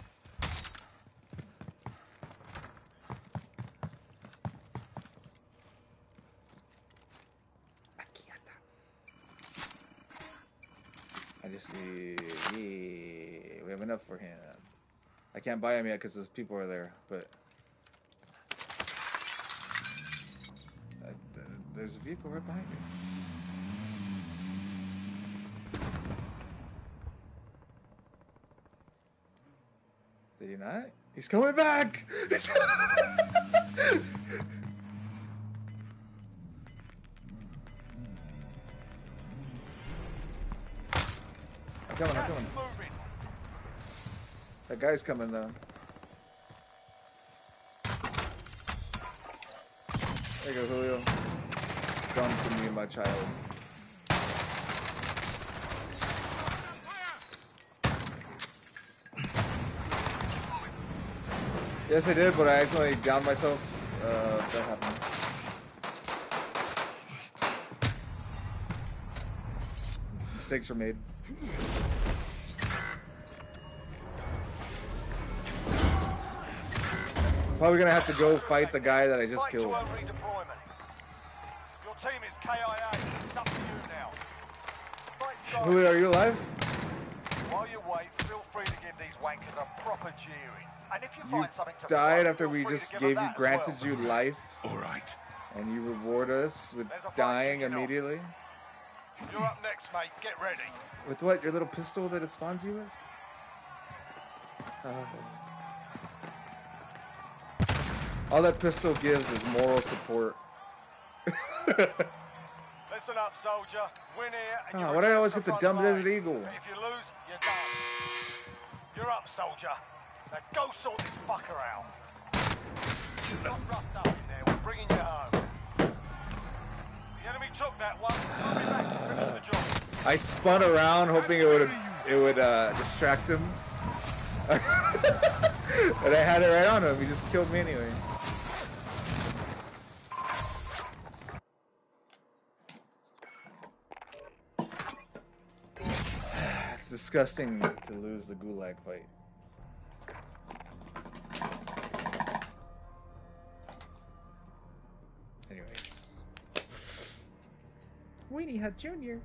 I just need, yeah, we have enough for him. I can't buy him yet because those people are there, but uh, there's a vehicle right behind me. Did he not? He's coming back! He's coming I'm coming, I'm coming. That guy's coming though. There you go, Julio. Come to me, my child. Yes, I did, but I accidentally downed myself. Uh, that happened. Mistakes were made. Probably gonna have to go fight the guy that I just killed. Your team is K I A. It's up to you now. Julio, are you alive? While you wait, feel free to give these wankers a proper jeering. And if you, You find something to died throw, after feel we free just to give gave them you, that as granted well. you life, All right. and you reward us with There's a fight dying kicking off. immediately? You're up next, mate. Get ready. With what? Your little pistol that it spawns you with? Uh, all that pistol gives is moral support. Listen up, soldier. Win here and Oh, you why do I return always to get the front dumb line. Desert Eagle? But if you lose, you're done. You're up, soldier. Now go sort this fucker out. You got roughed up in there. We're bringing you home. The enemy took that one. I'll be back to finish the job. I spun around hoping it would it would uh, distract him. But I had it right on him. He just killed me anyway. It's disgusting to lose the gulag fight. Anyways. Weenie Hut Junior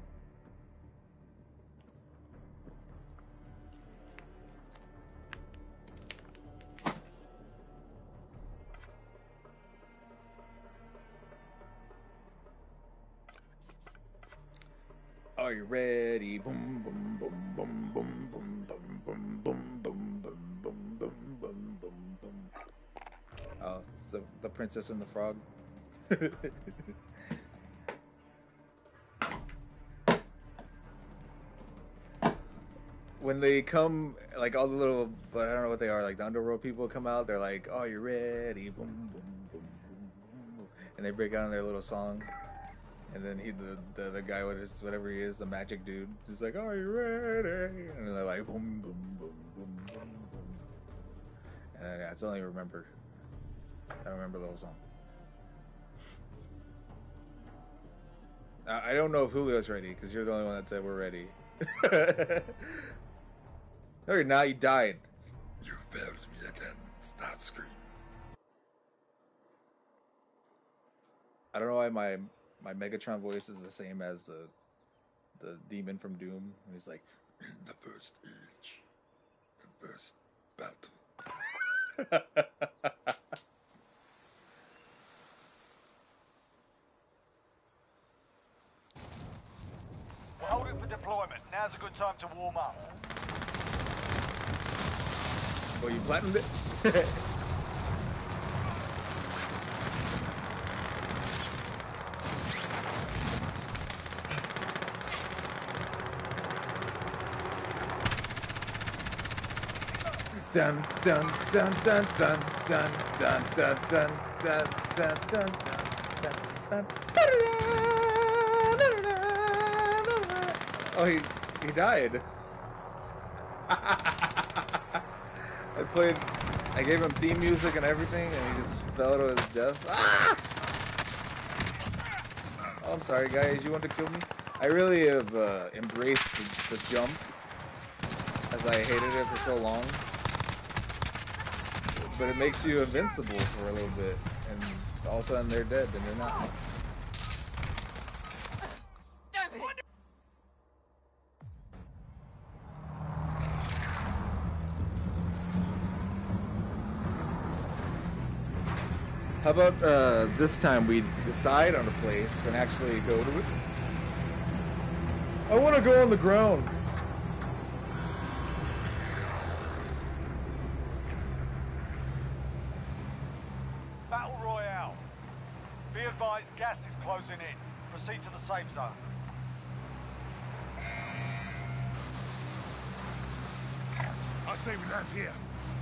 Are you ready? Boom, boom, boom, boom, boom, boom, boom, boom, boom, boom, boom, boom, boom, boom, boom, boom. Oh, it's the, the Princess and the Frog. When they come, like all the little, I don't know what they are, like the underworld people come out, they're like, "Oh, you ready?" Boom, boom, boom, boom, boom, and they break out in their little song. And then he, the, the the guy, with his, whatever he is, the magic dude, is like, "Are you ready?" And they're like, "Boom, boom, boom, boom, boom, boom." And I, that's all I remember. I don't remember the whole song. I, I don't know if Julio's ready because you're the only one that said we're ready. No, you're not. You died. You failed me again, Starscream. I don't know why my my Megatron voice is the same as the the demon from Doom. And he's like, In the first age, the first battle. We're holding for deployment. Now's a good time to warm up. "Oh, you platinumed it." Dun dun dun dun dun dun dun dun dun dun dun dun dun. Oh, he he died. I played, I gave him theme music and everything, and he just fell to his death. Ah! Oh, I'm sorry, guys. You want to kill me? I really have uh, embraced the, the jump, as I hated it for so long. But it makes you invincible for a little bit, and all of a sudden they're dead, and you're not. How about uh, this time we decide on a place and actually go to it? I want to go on the ground. Battle Royale. Be advised, gas is closing in. Proceed to the safe zone. I say we land here.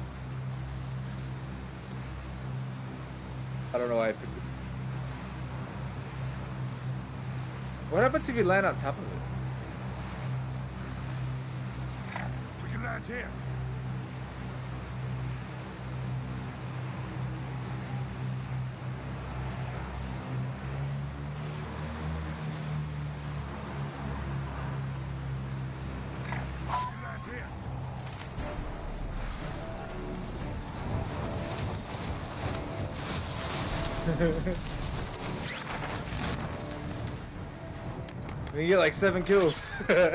I don't know why I picked it. What happens if you land on top of it? We can land here. We can land here. And you get like seven kills.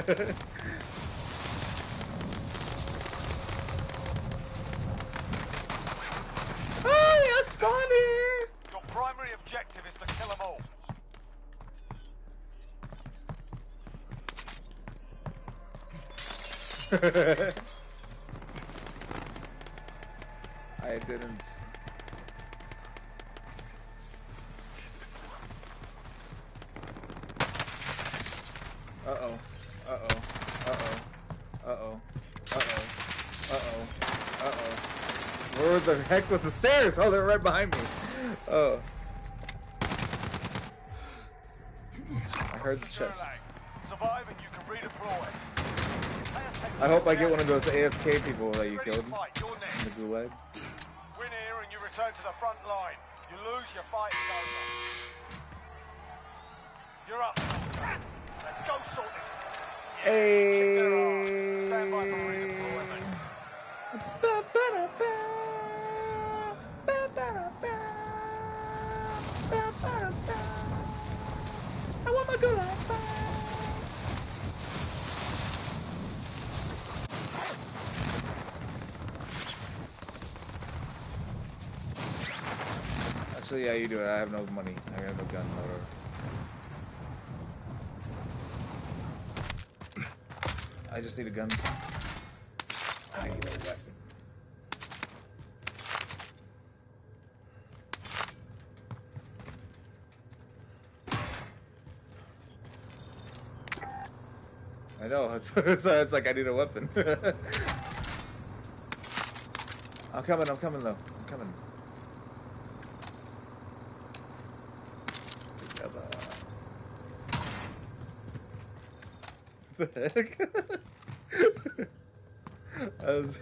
Oh, yeah, spawn here! Your primary objective is to kill them all. I didn't. Uh-oh. Uh-oh. Uh-oh. Uh-oh. Uh-oh. Uh-oh. Uh-oh. Where the heck was the stairs? Oh, they're right behind me. Oh. I heard the chest. Survive and you can redeploy. I hope I get one of those A F K people that you Ready killed to fight, you're in next. the gulag. Win here and you return to the front line. You lose, your fight is over. You're up. Let's go sort this. Hey. Stand by for redeployment. I want my gulag back. Actually, yeah, you do it. I have no money. I have no gun motor. I just need a gun. I need a weapon. I know. It's it's, uh, it's like I need a weapon. I'm coming. I'm coming though. I'm coming. The heck? I was...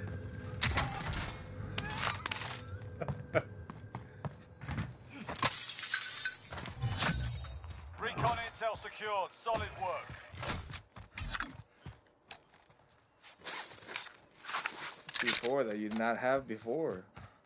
Recon intel secured. Solid work. Before that you did not have before.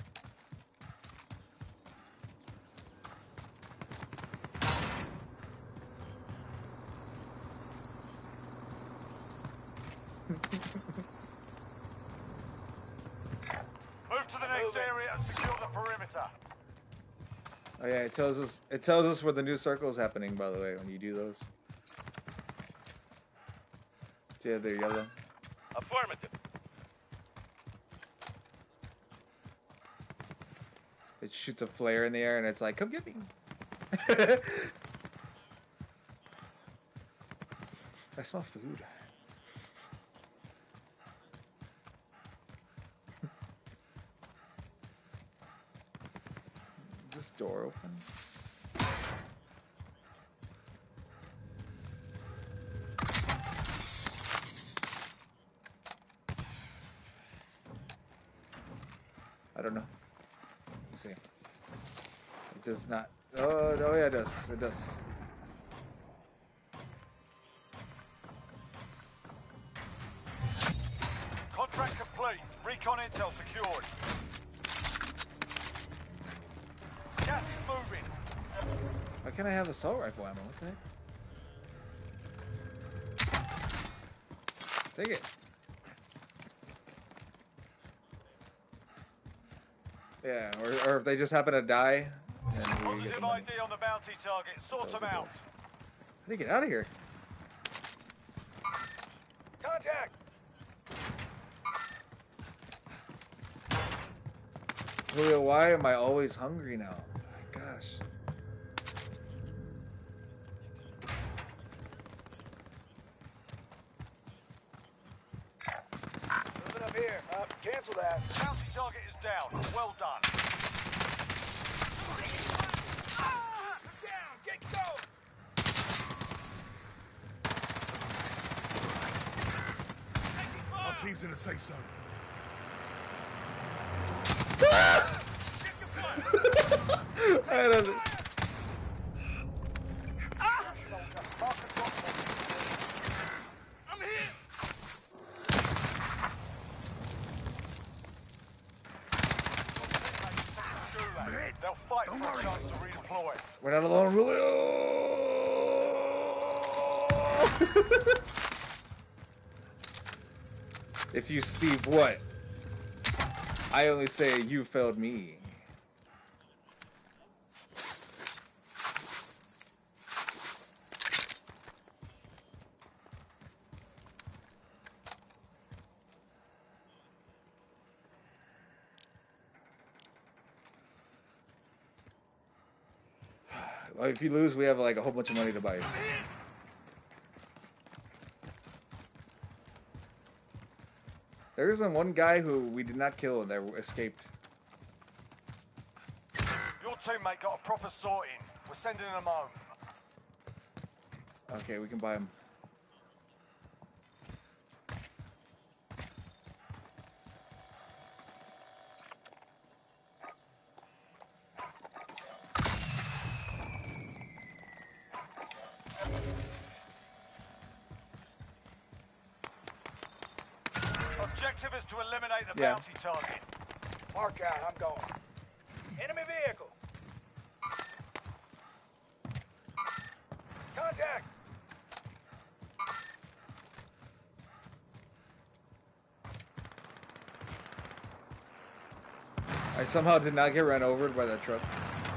Move to the next area and secure the perimeter. Oh yeah, it tells us it tells us where the new circle is happening, by the way, when you do those. Yeah, they're yellow. Affirmative. It shoots a flare in the air and it's like, come get me. I smell food. Is this door open? I don't know. Let's see. It does not. Oh, oh yeah, it does. It does. Contract complete. Recon intel secured. Gas is moving. Why can't I have assault rifle ammo? What the heck? Take it. Yeah, or, or if they just happen to die, then we get Positive the I money. D on the bounty target. Sort Close them the door. out. How do you get out of here? Contact! Julio, why am I always hungry now? My gosh. Moving up here. Uh, cancel that. Bounty target is down. Well done. Down! Get going! Our team's in a safe zone. I don't know. I'm here. They'll fight for a chance to redeploy. We're not alone, Julio. If you Steve what? I only say you failed me. Well, if you lose, we have like a whole bunch of money to buy. There isn't one guy who we did not kill and that escaped. Your teammate got a proper sorting. We're sending him home. Okay, we can buy him. Objective is to eliminate the Yeah. bounty target. Mark out, I'm going. Enemy vehicle. Contact. I somehow did not get run over by that truck.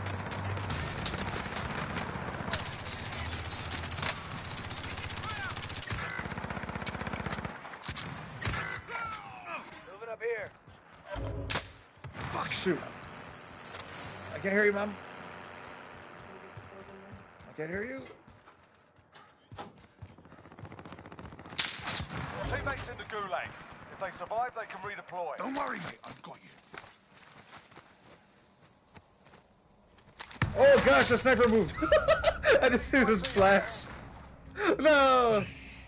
Moving up here. Fuck, shoot. I can't hear you, Mom. I can't hear you. Teammates in the gulag. If they survive, they can redeploy. Don't worry, mate. I've got you. Oh gosh, the sniper moved. I just see this flash. No.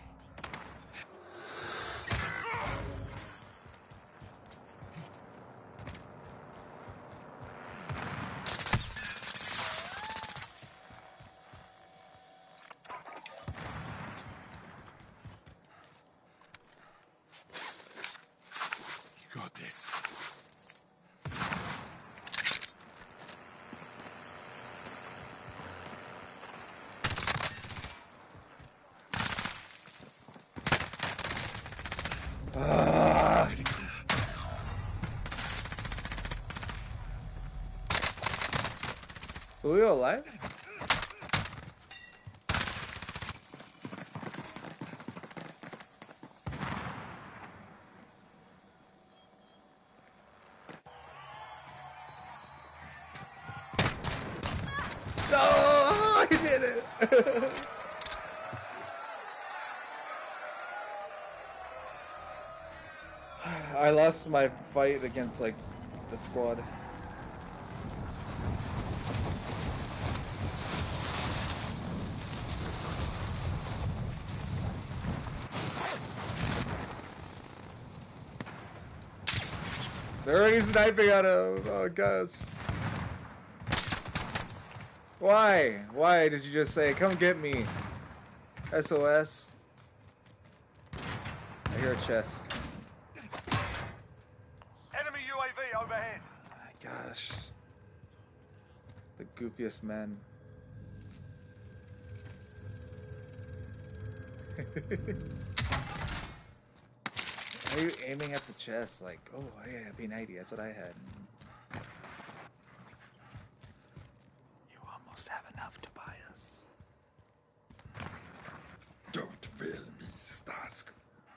You got this. Ah. Julio alive? No, he did it. I lost my fight against like the squad. They're already sniping at him. Oh gosh. Why? Why did you just say, come get me? S O S. I hear a chest. Enemy U A V overhead. My gosh. The goofiest men. Why are you aiming at the chest? Like, oh, yeah, B ninety, that's what I had. You almost have enough to buy us. Don't fail me, Starscream.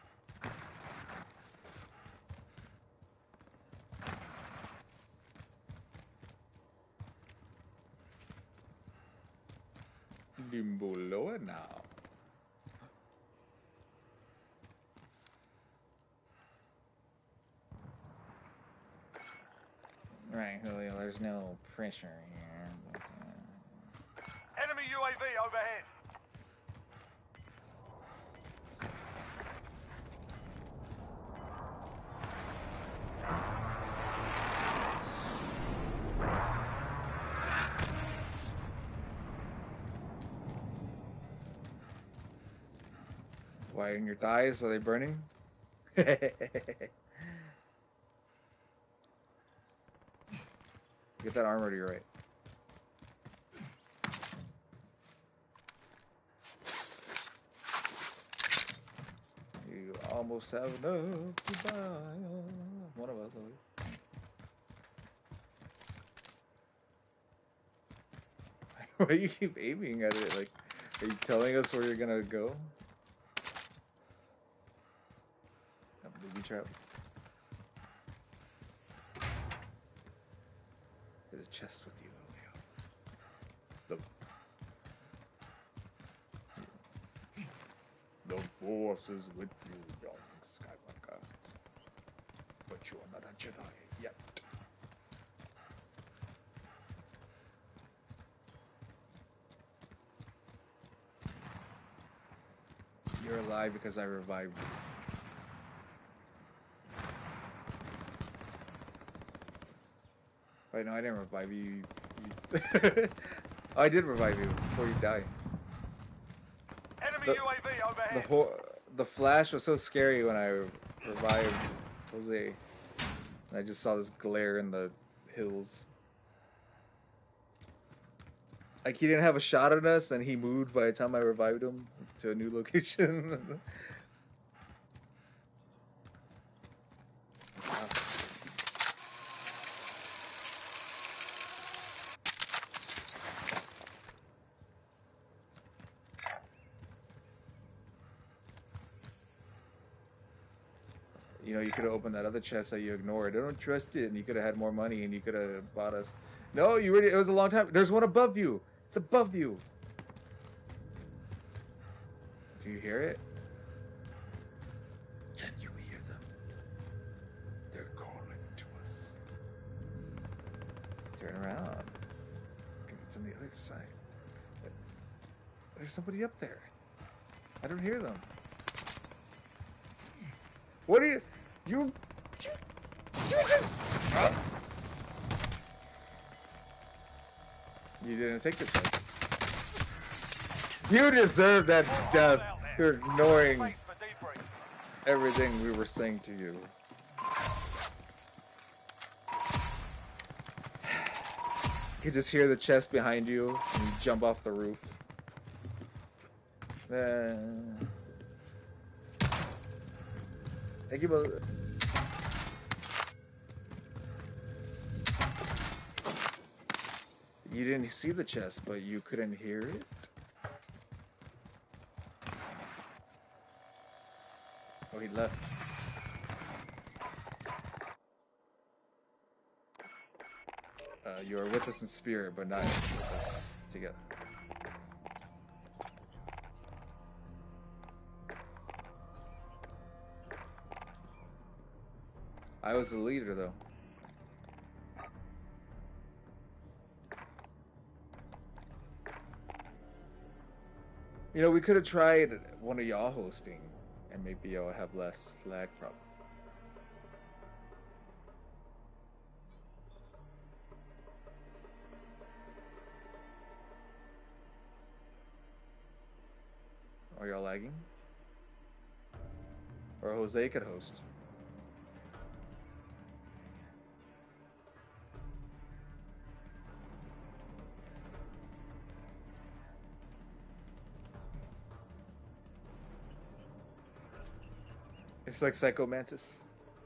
Limbo lower now. Right, Julio, there's no pressure here. But, uh... Enemy U A V overhead. Why in your thighs? Are they burning? Get that armor to your right. almost have enough to buy. One of us. Why do you keep aiming at it? Like, are you telling us where you're gonna go? Oh, booby trap. There's a chest with you, Leo. The, the force is with you, young Skywalker. But you are not a Jedi yet. You're alive because I revived you. Wait, no, I didn't revive you. you, you oh, I did revive you before you died. Enemy The, U A V overhead. the whole the flash was so scary when I revived Jose. And I just saw this glare in the hills. Like he didn't have a shot at us, and he moved by the time I revived him to a new location. You know, you could have opened that other chest that you ignored. I don't trust it, and you could have had more money, and you could have bought us. No, you already. It was a long time. There's one above you. It's above you. Do you hear it? Can you hear them? They're calling to us. Turn around. It's on the other side. There's somebody up there. I don't hear them. What are you? You. You. You, uh, you didn't take the chance. You deserve that death. You're ignoring everything we were saying to you. You could just hear the chest behind you, and you jump off the roof. Uh, Thank you both. You didn't see the chest, but you couldn't hear it? Oh, he left. Uh, you are with us in spirit, but not with us together. I was the leader, though. You know, we could have tried one of y'all hosting, and maybe y'all have less lag problem. Are y'all lagging? Or Jose could host. It's like Psycho Mantis.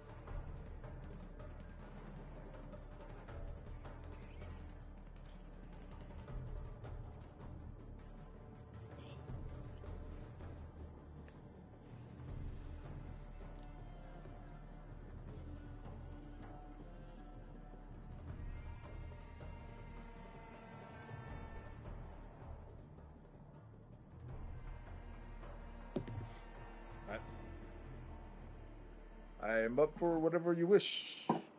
I am up for whatever you wish.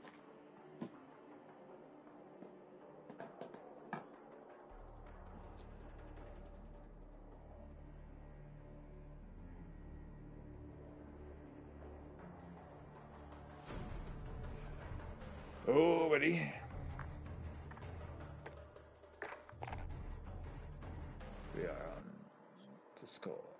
Oh, buddy. We are on to score.